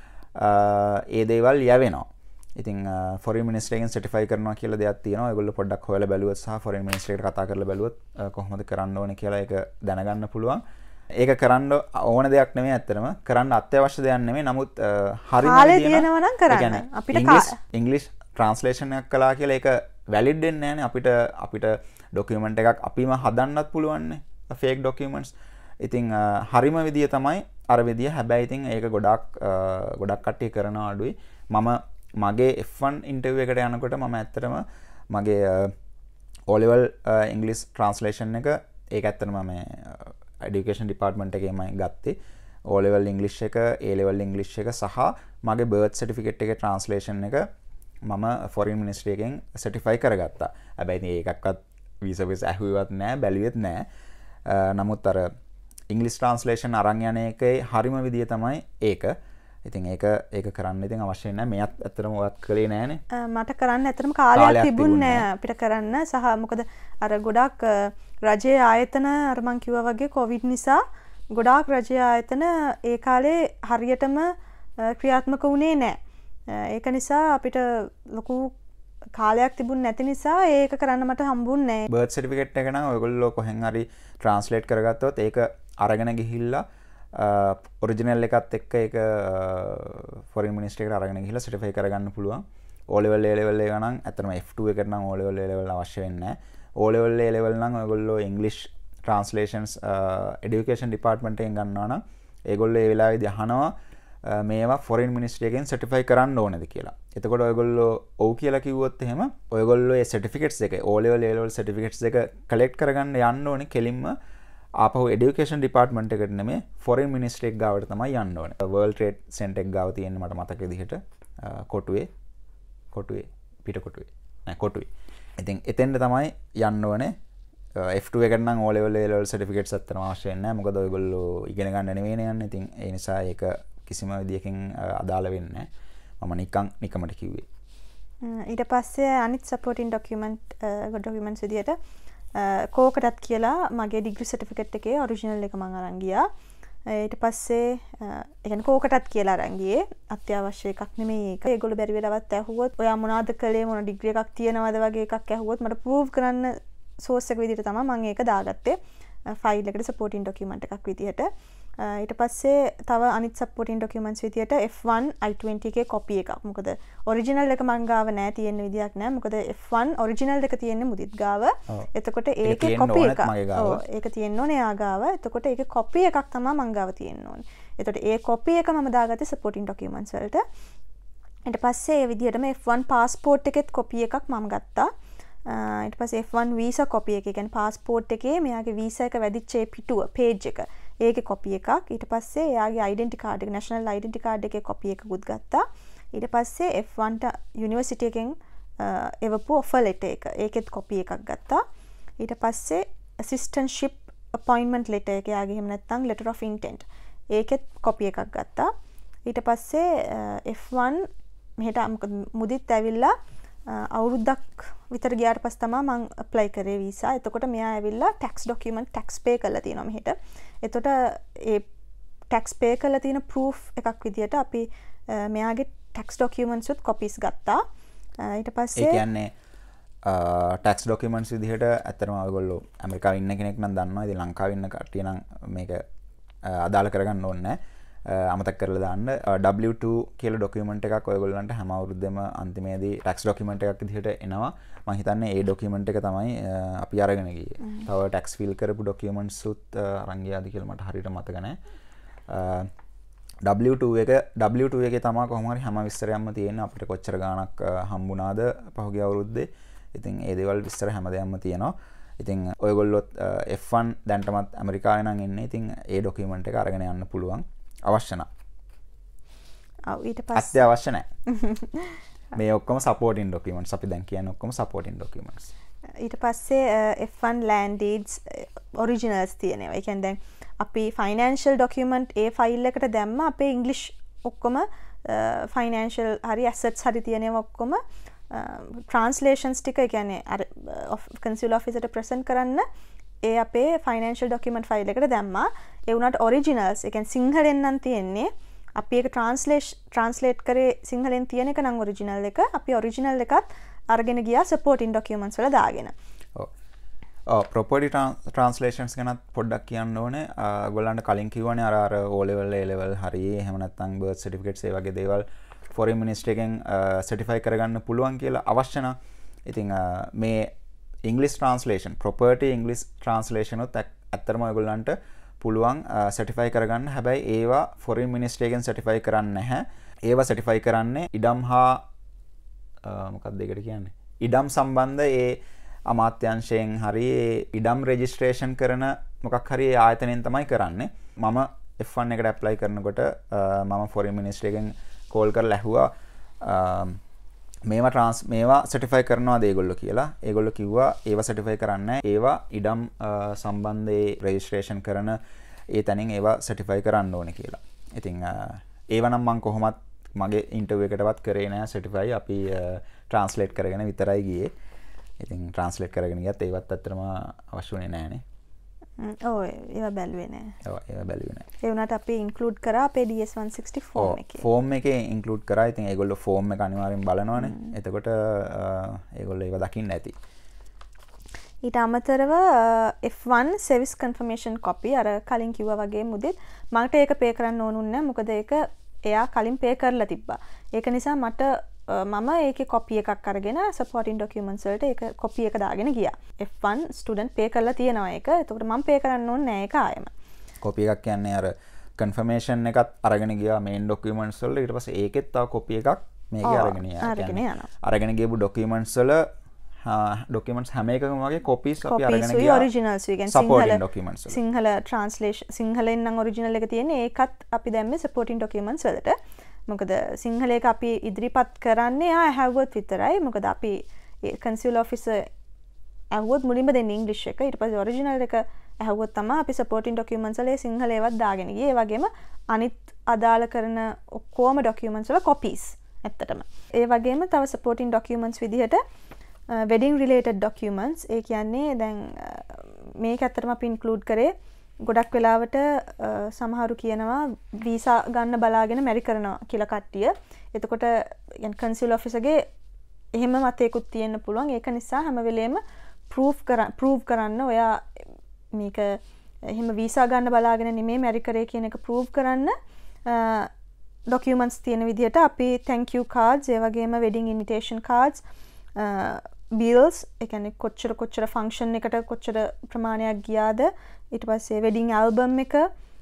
ඒ දේවල් යවෙනවා. ඉතින් ෆොරින් මිනිස්ට්‍රි එකෙන් සර්ටිෆයි කරනවා කියලා දෙයක් තියෙනවා. ඒගොල්ලෝ පොඩ්ඩක් හොයලා බැලුවොත් සහ ෆොරින් මිනිස්ට්‍රි එකට කතා කරලා බැලුවොත් කොහොමද කරන්න ඕනේ කියලා ඒක දැනගන්න පුළුවන්. ඒක කරන්න ඕන දෙයක් නෙමෙයි ඇත්තටම. කරන්න අත්‍යවශ්‍ය දෙයක් නෙමෙයි. නමුත් හරිම කාලේ තියෙනවා නම් කරන්න. අපිට ඉංග්‍රීසි ට්‍රාන්ස්ලේෂන් එකක් කළා කියලා ඒක වැලිඩ් වෙන්නේ නැහැනේ. අපිට අපිට ඩොකියුමන්ට් එකක් අපිම හදන්නත් පුළුවන් නේ. Fake documents. ඉතින් හරිම විදිය තමයි අර විදිය. හැබැයි ඉතින් ඒක ගොඩක් ගොඩක් කට්ටිය කරන අඩුයි. මම මගේ F one ඉන්ටර්විව් එකට යනකොට මම ඇත්තටම මගේ O level ඉංග්‍රීසි ට්‍රාන්ස්ලේෂන් එක ඒක ඇත්තටම මම এডুকেෂන් ඩිපාර්ට්මන්ට් එකේමයි ගත්තේ. O level ඉංග්‍රීසි එක, A level ඉංග්‍රීසි එක සහ මගේ බර්ත් සර්ටිෆිකේට් එකේ ට්‍රාන්ස්ලේෂන් එක මම ෆොරින් මිනිස්ට්‍රි එකෙන් සර්ටිෆයි කරගත්තා. හැබැයි ඒකක්වත් වීසා වීසා ඇහුවෙවත් නැහැ, බැලුවෙත් නැහැ. නමුත් අර ඉංග්‍රීසි ට්‍රාන්ස්ලේෂන් අරන් යන එකේ හරිම විදිය තමයි ඒක. ඉතින් ඒක ඒක කරන්න ඉතින් අවශ්‍ය නැහැ. මෙයත් ඇත්තටම ඔයත් කළේ නැහනේ. මට කරන්න ඇත්තටම කාලයක් තිබුණේ නැහැ අපිට කරන්න. සහ මොකද අර ගොඩක් රජයේ ආයතන අර මං කිව්වා වගේ කොවිඩ් නිසා ගොඩාක් රජයේ ආයතන ඒ කාලේ හරියටම ක්‍රියාත්මක වුණේ නැහැ. ඒක නිසා අපිට ලොකු කාලයක් තිබුණ නැති නිසා ඒක කරන්න මට හම්බුන්නේ නැහැ. බර්ත් සර්ටිෆිකේට් එක නම් ඔයගොල්ලෝ කොහෙන් හරි ට්‍රාන්ස්ලේට් කරගත්තොත් ඒක අරගෙන ගිහිල්ලා ඔරිජිනල් එකත් එක්ක ඒක ෆොරින් මිනිස්ට්‍රි එකට අරගෙන ගිහිල්ලා සර්ටිෆයි කරගන්න පුළුවන්. O level A level එක නම් ඇත්තටම F two එකට නම් O level A level අවශ්‍ය වෙන්නේ නැහැ. O level A level නම් ඔයගොල්ලෝ ඉංග්‍රීසි ට්‍රාන්ස්ලේෂන්ස් এডুকেෂන් ඩිපාර්ට්මන්ට් එකෙන් ගන්නවා නම් ඒගොල්ලෝ ඒ වෙලාවේදී අහනවා මේවා ෆොරින් මිනිස්ට්‍රි එකෙන් සර්ටිෆයි කරන්න ඕනේද කියලා. එතකොට ඔයගොල්ලෝ ඔව් කියලා කිව්වොත් එහෙම ඔයගොල්ලෝ ඒ සර්ටිෆිකේට්ස් එක O level A level සර්ටිෆිකේට්ස් එක කලෙක්ට් කරගන්න යන්න ඕනේ කෙලින්ම ආපහු এডুকেෂන් ඩිපාර්ට්මන්ට් එකට නෙමෙයි ෆොරින් මිනිස්ට්‍රි එක ගාවට තමයි යන්න ඕනේ. වර්ල්ඩ් ට්‍රේඩ් සෙන්ටර් එක ගාව තියෙන්නේ මට මතක විදිහට කොටුවේ කොටුවේ පිට කොටුවේ නෑ කොටුවේ. ඉතින් එතෙන්ද තමයි යන්න ඕනේ. F two එකට නම් O level A level certificates අත්තරම අවශ්‍ය නැහැ. මොකද ඔයගොල්ලෝ ඉගෙන ගන්න නෙවෙයිනේ යන්නේ. ඉතින් ඒ නිසා ඒක කිසිම විදියකින් අදාළ වෙන්නේ නැහැ. මම නිකන් නිකමට කිව්වේ. ඊට පස්සේ අනිත් supporting document documents විදියට කෝකටත් කියලා මගේ degree certificate එකේ original එක මම අරන් ගියා. ඊට පස්සේ ඒ කියන්නේ කෝකටත් කියලා අරන් ගියේ. අත්‍යවශ්‍ය එකක් නෙමෙයි ඒක. ඒගොල්ලෝ බැරි වෙලාවත් ඇහුවොත් ඔයා මොනවද කළේ මොන degree එකක් තියෙනවද වගේ එකක් ඇහුවොත් මට prove කරන්න source එක විදිහට තමයි මම ඒක දාගත්තේ. ෆයිල් එකට supporting document එකක් විදිහට. ඊට පස්සේ තව අනිත් supporting documents විදිහට F one I twenty එකේ copy එකක්. මොකද original එක මං ගාව නෑ තියෙන විදියක් නෑ. මොකද F one original එක තියෙන්නේ මුදිත් ගාව. එතකොට ඒකේ copy එකක්. ඔව් ඒක තියෙන්න ඕනේ එයා ගාව. එතකොට ඒකේ copy එකක් තමයි මං ගාව තියෙන්න ඕනේ. එතකොට ඒ copy එක මම දාගත්තේ supporting documents වලට. ඊට පස්සේ ඒ විදිහටම F one passport එකෙත් copy එකක් මම ගත්තා. ඊට පස්සේ F one visa copy එක. ඒ කියන්නේ passport එකේ මෙයාගේ visa එක වැදිච්ච ඒ පිටුව page එක. ඒකේ copy එකක්. ඊට පස්සේ එයාගේ identity card එක national identity card එකේ copy එකකුත් ගත්තා. ඊට පස්සේ F one ට university එකෙන් එවපු offer letter එක. ඒකෙත් copy එකක් ගත්තා. ඊට පස්සේ assistantship appointment letter එක එයාගේ එහෙම නැත්නම් letter of intent. ඒකෙත් copy එකක් ගත්තා. ඊට පස්සේ F one මෙහෙට මුදිත් ඇවිල්ලා අවුරුද්දක් විතර ගියාට පස්සේ තමයි මම apply කරේ visa. එතකොට මෙයා ඇවිල්ලා tax document tax pay කරලා තියෙනවා මෙහෙට. එතකොට ඒ tax pay කරලා තියෙන proof එකක් විදියට අපි මෙයාගේ tax documents උත් copies ගත්තා. ඊට පස්සේ ඒ කියන්නේ tax documents විදිහට ඇත්තටම ඔයගොල්ලෝ ඇමරිකාවේ ඉන්න කෙනෙක් නම් දන්නවා. ඉතින් ලංකාවේ ඉන්න කට්ටිය නම් මේක අදාළ කරගන්න ඕනේ නැහැ. අමතක කරලා දාන්න W two කියලා document එකක් ඔයගොල්ලන්ට හැම අවුරුද්දෙම අන්තිමේදී tax document එකක් විදිහට එනවා. මම හිතන්නේ ඒ document එක තමයි අපි අරගෙන ගියේ. තව tax fill කරපු documents උත් අරන් ගියාද කියලා මට හරියට මතක නැහැ. W two එක W two එකේ තමයි කොහොම හරි හැම විස්තරයක්ම තියෙන අපිට කොච්චර ගාණක් හම්බුණාද පහුගිය අවුරුද්දේ. ඉතින් ඒ දේවල් විස්තර හැමදේම තියෙනවා. ඉතින් ඔයගොල්ලොත් F one දැන්ටමත් ඇමරිකාවේ නම් ඉන්නේ. ඉතින් ඒ document එක අරගෙන යන්න පුළුවන්. අවශ්‍ය නැහැ. ඔව් ඊට පස්සේ අත්‍යවශ්‍ය නැහැ. මේ ඔක්කොම supporting documents අපි දැන් කියන්නේ ඔක්කොම supporting documents. ඊට පස්සේ F one land deeds originals තියෙනවා. ඒ කියන්නේ දැන් අපි financial document ඒ file එකට දැම්ම අපේ English ඔක්කොම financial හරි assets හරි තියෙනවා ඔක්කොම translations ටික ඒ කියන්නේ අර consular office එකට present කරන්න ඒ අපේ financial document file එකට දැම්මා. ඒ වුණාට originals ඒ කියන්නේ සිංහලෙන් නම් තියෙන්නේ අපි ඒක translate translate කරේ සිංහලෙන් තියෙන එක නම් original එක අපි original එකත් අරගෙන ගියා supporting documents වල දාගෙන. ඔව්. ඔව් property translations ගැන පොඩ්ඩක් කියන්න ඕනේ. ඔයගොල්ලන්ට කලින් කිව්වනේ අර අර O level A level හරි එහෙම නැත්නම් birth certificates ඒ වගේ දේවල් foreign ministry එකෙන් certify කරගන්න පුළුවන් කියලා අවශ්‍ය නම් ඉතින් මේ English translation property English translation උත් ඇත්තටම ඔයගොල්ලන්ට පුළුවන් certify කරගන්න. හැබැයි ඒවා foreign ministry එකෙන් certify කරන්නේ නැහැ. ඒවා certify කරන්නේ ඉඩම් හා මොකක්ද ඒකට කියන්නේ? ඉඩම් සම්බන්ධ ඒ අමාත්‍යාංශයෙන් හරි ඉඩම් registration කරන මොකක් හරි ආයතනයෙන් තමයි කරන්නේ. මම F one එකට apply කරනකොට මම foreign ministry එකෙන් call කරලා ඇහුවා මේවා ට්‍රාන්ස් මේවා සර්ටිෆයි කරනවාද ඒගොල්ලෝ කියලා. ඒගොල්ලෝ කිව්වා ඒවා සර්ටිෆයි කරන්නේ නැහැ. ඒවා ඉඩම් සම්බන්ධයේ රෙජිස්ට්‍රේෂන් කරන ඒ තැනින් ඒවා සර්ටිෆයි කරන්න ඕනේ කියලා. ඉතින් ඒවා නම් මම කොහොමත් මගේ ඉන්ටර්විව් එකටවත් කරේ නැහැ සර්ටිෆයි. අපි ට්‍රාන්ස්ලේට් කරගෙන විතරයි ගියේ. ඉතින් ට්‍රාන්ස්ලේට් කරගෙන ගියත් ඒවත් ඇත්තටම අවශ්‍ය වුණේ නැහනේ. ඔව් ඒවා බැලුවේ නැහැ. ඔව් ඒවා බැලුවේ නැහැ. ඒ වුණාට අපි ඉන්ක්ලූඩ් කරා අපේ D S one sixty form එකේ. ෆෝම් එකේ ඉන්ක්ලූඩ් කරා. ඉතින් ඒගොල්ලෝ ෆෝම් එක අනිවාර්යෙන් බලනවානේ. එතකොට ඒගොල්ලෝ ඒවා දකින්න ඇති. ඊට අමතරව F one service confirmation copy අර කලින් කිව්වා වගේ මුදිත් මට ඒක පේ කරන්න ඕනුන්නේ නැහැ. මොකද ඒක එයා කලින් පේ කරලා තිබ්බා. ඒක නිසා මට මම ඒකේ copy එකක් අරගෙන supporting documents වලට ඒක copy එක දාගෙන ගියා. F one student pay කරලා තියෙනවා ඒක. එතකොට මම pay කරන්න ඕනේ නෑ ඒක ආයෙම. copy එකක් කියන්නේ අර confirmation එකත් අරගෙන ගියා main documents වල. ඊට පස්සේ ඒකෙත් තව copy එකක් මේකේ අරගෙන යනවා. අරගෙන යනවා. අරගෙන ගියපු documents වල documents හැම එකකම වගේ copies අපි අරගෙන ගියා. originals we can supporting documents වල. සිංහල translation සිංහලෙන් නම් original එක තියෙන්නේ. ඒකත් අපි දැම්මේ supporting documents වලට. මොකද සිංහල එක අපි ඉදිරිපත් කරන්නේ ආ හැවුවොත් විතරයි. මොකද අපි consular officer ඇහුවොත් මුලින්ම දෙන්නේ ඉංග්‍රීසි එක. ඊට පස්සේ ඔරිජිනල් එක ඇහුවොත් තමයි අපි සපෝටින් ඩොකියුමන්ට්ස් වල සිංහල ඒවත් දාගෙන ගියේ. ඒ වගේම අනිත් අදාළ කරන ඔක්කොම ඩොකියුමන්ට්ස් වල කොපීස් ඇත්තටම. ඒ වගේම තව සපෝටින් ඩොකියුමන්ට්ස් විදිහට වෙඩින් රිලේටඩ් ඩොකියුමන්ට්ස්. ඒ කියන්නේ දැන් මේක ඇත්තටම අපි ඉන්ක්ලූඩ් කරේ ගොඩක් වෙලාවට සමහරු කියනවා වීසා ගන්න බලාගෙන මැරි කරනවා කියලා කට්ටිය. එතකොට يعني කන්සියුලර් ඔෆිසර්ගේ එහෙම මතයකුත් තියෙන්න පුළුවන්. ඒක නිසා හැම වෙලේම ප්‍රූෆ් කරන්න ප්‍රූව් කරන්න ඔයා මේක එහෙම වීසා ගන්න බලාගෙන නෙමෙයි මැරි කරේ කියන එක ප්‍රූව් කරන්න ඩොකියුමන්ට්ස් තියෙන විදිහට අපි thank you cards ඒ වගේම wedding invitation cards bills ඒ කියන්නේ කොච්චර කොච්චර ෆන්ක්ෂන් එකට කොච්චර ප්‍රමාණයක් ගියාද ඊට පස්සේ wedding album එක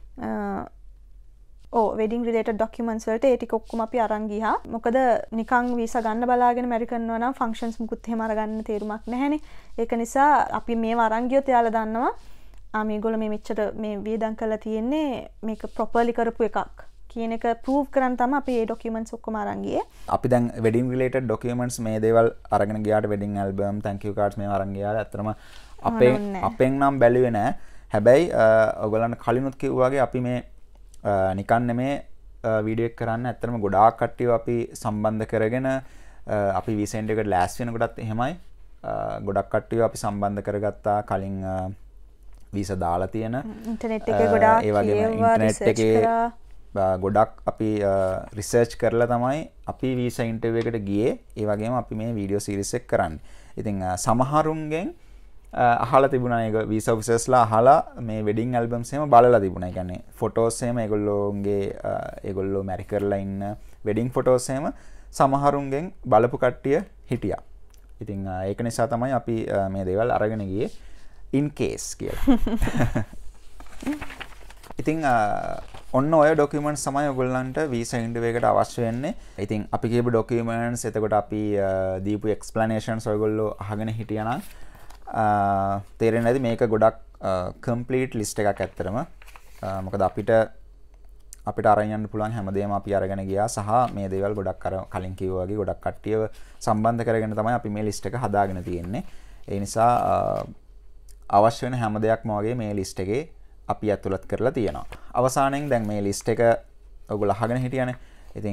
ඕ wedding related documents වලට ඒ ටික ඔක්කොම අපි අරන් ගියා. මොකද නිකන් වීසා ගන්න බලාගෙන මැරි කරනවා නම් ෆන්ක්ෂන්ස් මුකුත් එහෙම අරගන්න තේරුමක් නැහැනේ. ඒක නිසා අපි මේව අරන් ගියොත් එයාලා දන්නවා ආ මේගොල්ලෝ මේ මෙච්චර මේ වියදම් කරලා තියෙන්නේ මේක ප්‍රොපර්ලි කරපු එකක් කියන එක ප්‍රූව් කරන් තමයි අපි මේ ડોකියුමන්ට්ස් ඔක්කොම අරන් ගියේ. අපි දැන් wedding related documents මේ දේවල් අරගෙන ගියාට wedding album thank you cards මේවා අරන් ගියාට ඇත්තටම අපේ අපෙන් නම් බැලුවේ නෑ. හැබැයි ඔයගොල්ලන්ට කලිනුත් කිව්වා වගේ අපි මේ නිකන් නෙමේ වීඩියෝ එක කරන්න ඇත්තටම ගොඩාක් කට්ටියව අපි සම්බන්ධ කරගෙන අපි වීසෙන්ඩ් එකට ලෑස්ති වෙනකොටත් එහෙමයි ගොඩක් කට්ටියව අපි සම්බන්ධ කරගත්තා කලින් වීසා දාලා තියෙන ඉන්ටර්නෙට් එකේ ගොඩාක් ඒ වගේම ඉන්ටර්නෙට් එකේ ගොඩක් අපි රිසර්ච් කරලා තමයි අපි වීසා ඉන්ටර්විව් එකට ගියේ. ඒ වගේම අපි මේ වීඩියෝ සීරීස් එක කරන්නේ. ඉතින් සමහරුන්ගෙන් අහලා තිබුණා ඒක වීසා ඔෆිසර්ස්ලා අහලා මේ වෙඩින් ඇල්බම්ස් එහෙම බලලා තිබුණා. ඒ කියන්නේ ෆොටෝස් එහෙම ඒගොල්ලෝගේ ඒගොල්ලෝ මැරි කරලා ඉන්න වෙඩින් ෆොටෝස් එහෙම සමහරුන්ගෙන් බලපු කට්ටිය හිටියා. ඉතින් ඒක නිසා තමයි අපි මේ දේවල් අරගෙන ගියේ in case කියලා. ඉතින් ඔන්න ඔය ඩොකියුමන්ට්ස් තමයි ඔයගොල්ලන්ට වීසා ඉන්ටර්විව් එකට අවශ්‍ය වෙන්නේ. ඉතින් අපි කියපු ඩොකියුමන්ට්ස් එතකොට අපි දීපු එක්ස්ප්ලනේෂන්ස් ඔයගොල්ලෝ අහගෙන හිටියා නම් තේරෙන්නේ නැති මේක ගොඩක් කම්ප්ලීට් ලිස්ට් එකක් ඇත්තටම. මොකද අපිට අපිට අරන් යන්න පුළුවන් හැමදේම අපි අරගෙන ගියා සහ මේ දේවල් ගොඩක් අර කලින් කිව්වා වගේ ගොඩක් කට්ටියව සම්බන්ධ කරගෙන තමයි අපි මේ ලිස්ට් එක හදාගෙන තියෙන්නේ. ඒ නිසා අවශ්‍ය වෙන හැම දෙයක්ම වගේ මේ ලිස්ට් එකේ අපි ඇතුළත් කරලා තියෙනවා. අවසානයෙන් දැන් මේ ලිස්ට් එක ඔයගොල්ලෝ අහගෙන හිටියානේ. ඉතින්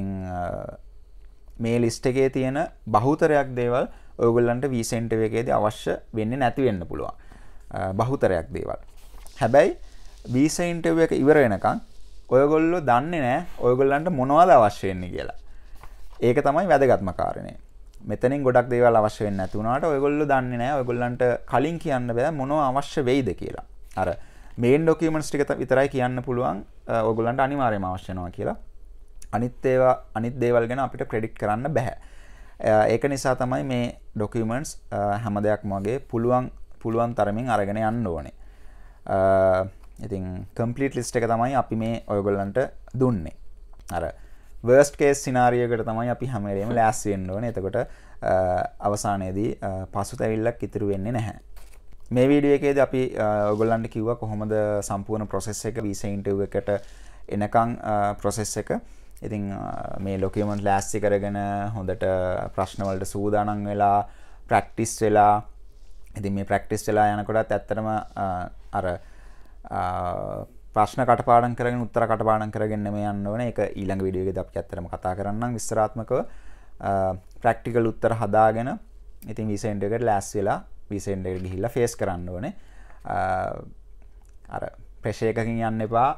මේ ලිස්ට් එකේ තියෙන බහුතරයක් දේවල් ඔයගොල්ලන්ට වීසා ඉන්ටර්විව් එකේදී අවශ්‍ය වෙන්නේ නැති වෙන්න පුළුවන්. බහුතරයක් දේවල්. හැබැයි වීසා ඉන්ටර්විව් එක ඉවර වෙනකන් ඔයගොල්ලෝ දන්නේ නැහැ ඔයගොල්ලන්ට මොනවද අවශ්‍ය වෙන්නේ කියලා. ඒක තමයි වැදගත්ම කාරණේ. මෙතනින් ගොඩක් දේවල් අවශ්‍ය වෙන්නේ නැති වුණාට ඔයගොල්ලෝ දන්නේ නැහැ ඔයගොල්ලන්ට කලින් කියන්න බෑ මොනවා අවශ්‍ය වෙයිද කියලා. අර මේන් ඩොකියුමන්ට්ස් ටික විතරයි කියන්න පුළුවන් ඔයගොල්ලන්ට අනිවාර්යයෙන්ම අවශ්‍ය වෙනවා කියලා. අනිත් ඒවා අනිත් දේවල් ගැන අපිට ප්‍රෙඩික්ට් කරන්න බෑ. ඒක නිසා තමයි මේ ඩොකියුමන්ට්ස් හැම දෙයක්ම වගේ පුළුවන් පුළුවන් තරමින් අරගෙන යන්න ඕනේ. ඉතින් කම්ප්ලීට් ලිස්ට් එක තමයි අපි මේ ඔයගොල්ලන්ට දුන්නේ. අර worst case scenario එකට තමයි අපි හැම වෙලේම ලෑස්ති වෙන්න ඕනේ. එතකොට අවසානයේදී පසුතැවිල්ලක් ඉතුරු වෙන්නේ නැහැ. මේ වීඩියෝ එකේදී අපි ඔයගොල්ලන්ට කිව්වා කොහොමද සම්පූර්ණ process එක වීසා ඉන්ටර්විව් එකට එනකන් process එක. ඉතින් මේ ડોකියුමන්ට් ලෑස්ති කරගෙන හොඳට ප්‍රශ්න වලට සූදානම් වෙලා ප්‍රැක්ටිස් වෙලා ඉතින් මේ ප්‍රැක්ටිස් වෙලා යනකොටත් ඇත්තටම අර ප්‍රශ්න කටපාඩම් කරගෙන උත්තර කටපාඩම් කරගෙන නෙමෙයි යන්න ඕනේ. ඒක ඊළඟ වීඩියෝ එකේදී අපි ඇත්තටම කතා කරන්නම් විස්තරාත්මකව ප්‍රැක්ටිකල් උත්තර හදාගෙන ඉතින් වීසා ඉන්ටර්විව් එකට ලෑස්ති වෙලා වීසා ඉන්ටර්විව් එකට ගිහිල්ලා ෆේස් කරන්න ඕනේ. අර ප්‍රෙෂර් එකකින් යන්න එපා.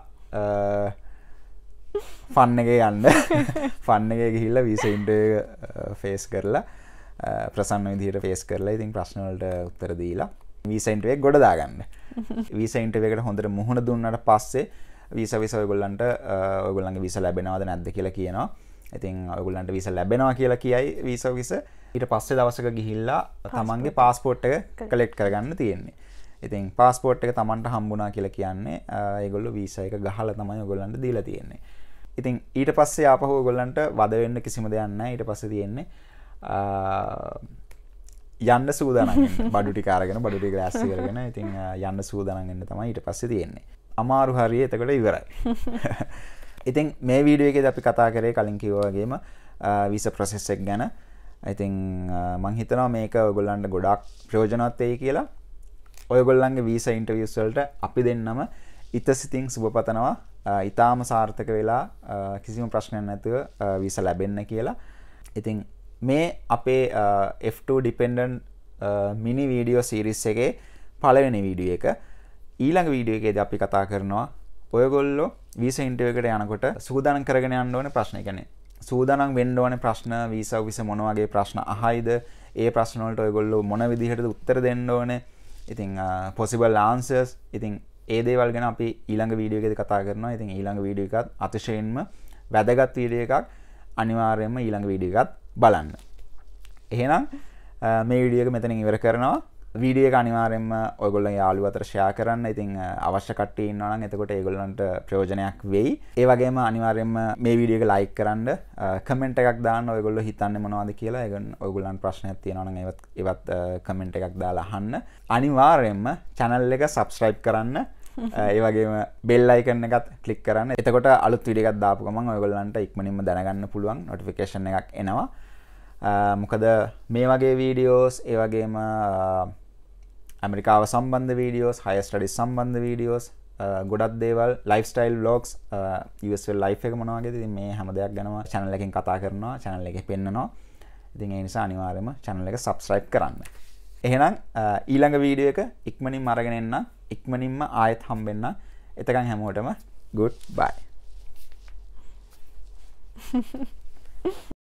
ෆන් එකේ යන්න. ෆන් එකේ ගිහිල්ලා වීසා ඉන්ටර්විව් ෆේස් කරලා ප්‍රසන්න විදිහට ෆේස් කරලා ඉතින් ප්‍රශ්න වලට උත්තර දීලා වීසා ඉන්ටර්විව් එක ගොඩ දාගන්න. වීසා ඉන්ටර්විව් එකට හොඳට මුහුණ දුන්නාට පස්සේ වීසා වීසා ඔයගොල්ලන්ට ඔයගොල්ලන්ගේ වීසා ලැබෙනවද නැද්ද කියලා කියනවා. ඉතින් ඔයගොල්ලන්ට වීසා ලැබෙනවා කියලා කියයි වීසා වීසා ඊට පස්සේ දවසක ගිහිල්ලා තමන්ගේ පාස්පෝර්ට් එක කලෙක්ට් කරගන්න තියෙන්නේ. ඉතින් පාස්පෝර්ට් එක තමන්ට හම්බුණා කියලා කියන්නේ ඒගොල්ලෝ වීසා එක ගහලා තමයි ඔයගොල්ලන්ට දීලා තියෙන්නේ. ඉතින් ඊට පස්සේ ආපහු ඔයගොල්ලන්ට වද වෙන්න කිසිම දෙයක් නැහැ. ඊට පස්සේ තියෙන්නේ යන්න සූදානම් වෙන්න. බඩු ටික අරගෙන බඩු ටික ලෑස්ති කරගෙන ඉතින් යන්න සූදානම් වෙන්න තමයි ඊට පස්සේ තියෙන්නේ. අමාරු හරිය එතකොට ඉවරයි. ඉතින් මේ වීඩියෝ එකේදී අපි කතා කරේ කලින් කිව්වා වගේම වීසා process එක ගැන. ඉතින් මම හිතනවා මේක ඔයගොල්ලන්ට ගොඩාක් ප්‍රයෝජනවත් වෙයි කියලා. ඔයගොල්ලන්ගේ වීසා ඉන්ටර්වියුස් වලට අපි දෙන්නම ඉතසිතින් සුබ පතනවා. ඊටාම සාර්ථක වෙලා කිසිම ප්‍රශ්නයක් නැතුව වීසා ලැබෙන්න කියලා. ඉතින් මේ අපේ F two dependent mini video series එකේ පළවෙනි වීඩියෝ එක. ඊළඟ වීඩියෝ එකේදී අපි කතා කරනවා ඔයගොල්ලෝ වීසා ඉන්ටර්වියු එකට යනකොට සූදානම් කරගෙන යන්න ඕනේ ප්‍රශ්න. ඒ කියන්නේ සූදානම් වෙන්න ඕනේ ප්‍රශ්න වීසා ඔෆිස් මොන වගේ ප්‍රශ්න අහයිද? ඒ ප්‍රශ්න වලට ඔයගොල්ලෝ මොන විදිහටද උත්තර දෙන්න ඕනේ? ඉතින් possible answers. ඉතින් ඒ දේවල් ගැන අපි ඊළඟ වීඩියෝ එකේදී කතා කරනවා. ඉතින් ඊළඟ වීඩියෝ එකත් අතිශයින්ම වැදගත් වීඩියෝ එකක්. අනිවාර්යයෙන්ම ඊළඟ වීඩියෝ එකත් බලන්න. එහෙනම් මේ වීඩියෝ එක මෙතනින් ඉවර කරනවා. වීඩියෝ එක අනිවාර්යයෙන්ම ඔයගොල්ලන්ගේ යාළුවෝ අතර ෂෙයා කරන්න. ඉතින් අවශ්‍ය කට්ටිය ඉන්නවා නම් එතකොට ඒගොල්ලන්ට ප්‍රයෝජනයක් වෙයි. ඒ වගේම අනිවාර්යයෙන්ම මේ වීඩියෝ එක ලයික් කරන්න, කමෙන්ට් එකක් දාන්න ඔයගොල්ලෝ හිතන්නේ මොනවද කියලා. ඒගොල්ලන් ඔයගොල්ලන්ට ප්‍රශ්නයක් තියෙනවා නම් ඒවත් ඒවත් කමෙන්ට් එකක් දාලා අහන්න. අනිවාර්යයෙන්ම channel එක subscribe කරන්න. ඒ වගේම bell icon එකත් click කරන්න. එතකොට අලුත් වීඩියෝ එකක් දාපු ගමන් ඔයගොල්ලන්ට ඉක්මනින්ම දැනගන්න පුළුවන් notification එකක් එනවා. මොකද මේ වගේ වීඩියෝස් ඒ වගේම ඇමරිකාව සම්බන්ධ වීඩියෝස්, higher studies සම්බන්ධ වීඩියෝස්, ගොඩක් දේවල්, lifestyle vlogs, U S වල life එක මොනවා වගේද, ඉතින් මේ හැම දෙයක් ගැනම channel එකෙන් කතා කරනවා, channel එකේ පෙන්නනවා. ඉතින් ඒ නිසා අනිවාර්යයෙන්ම channel එක subscribe කරන්න. එහෙනම් ඊළඟ වීඩියෝ එක ඉක්මනින්ම අරගෙන එන්න, ඉක්මනින්ම ආයෙත් හම්බෙන්න. එතකන් හැමෝටම good bye.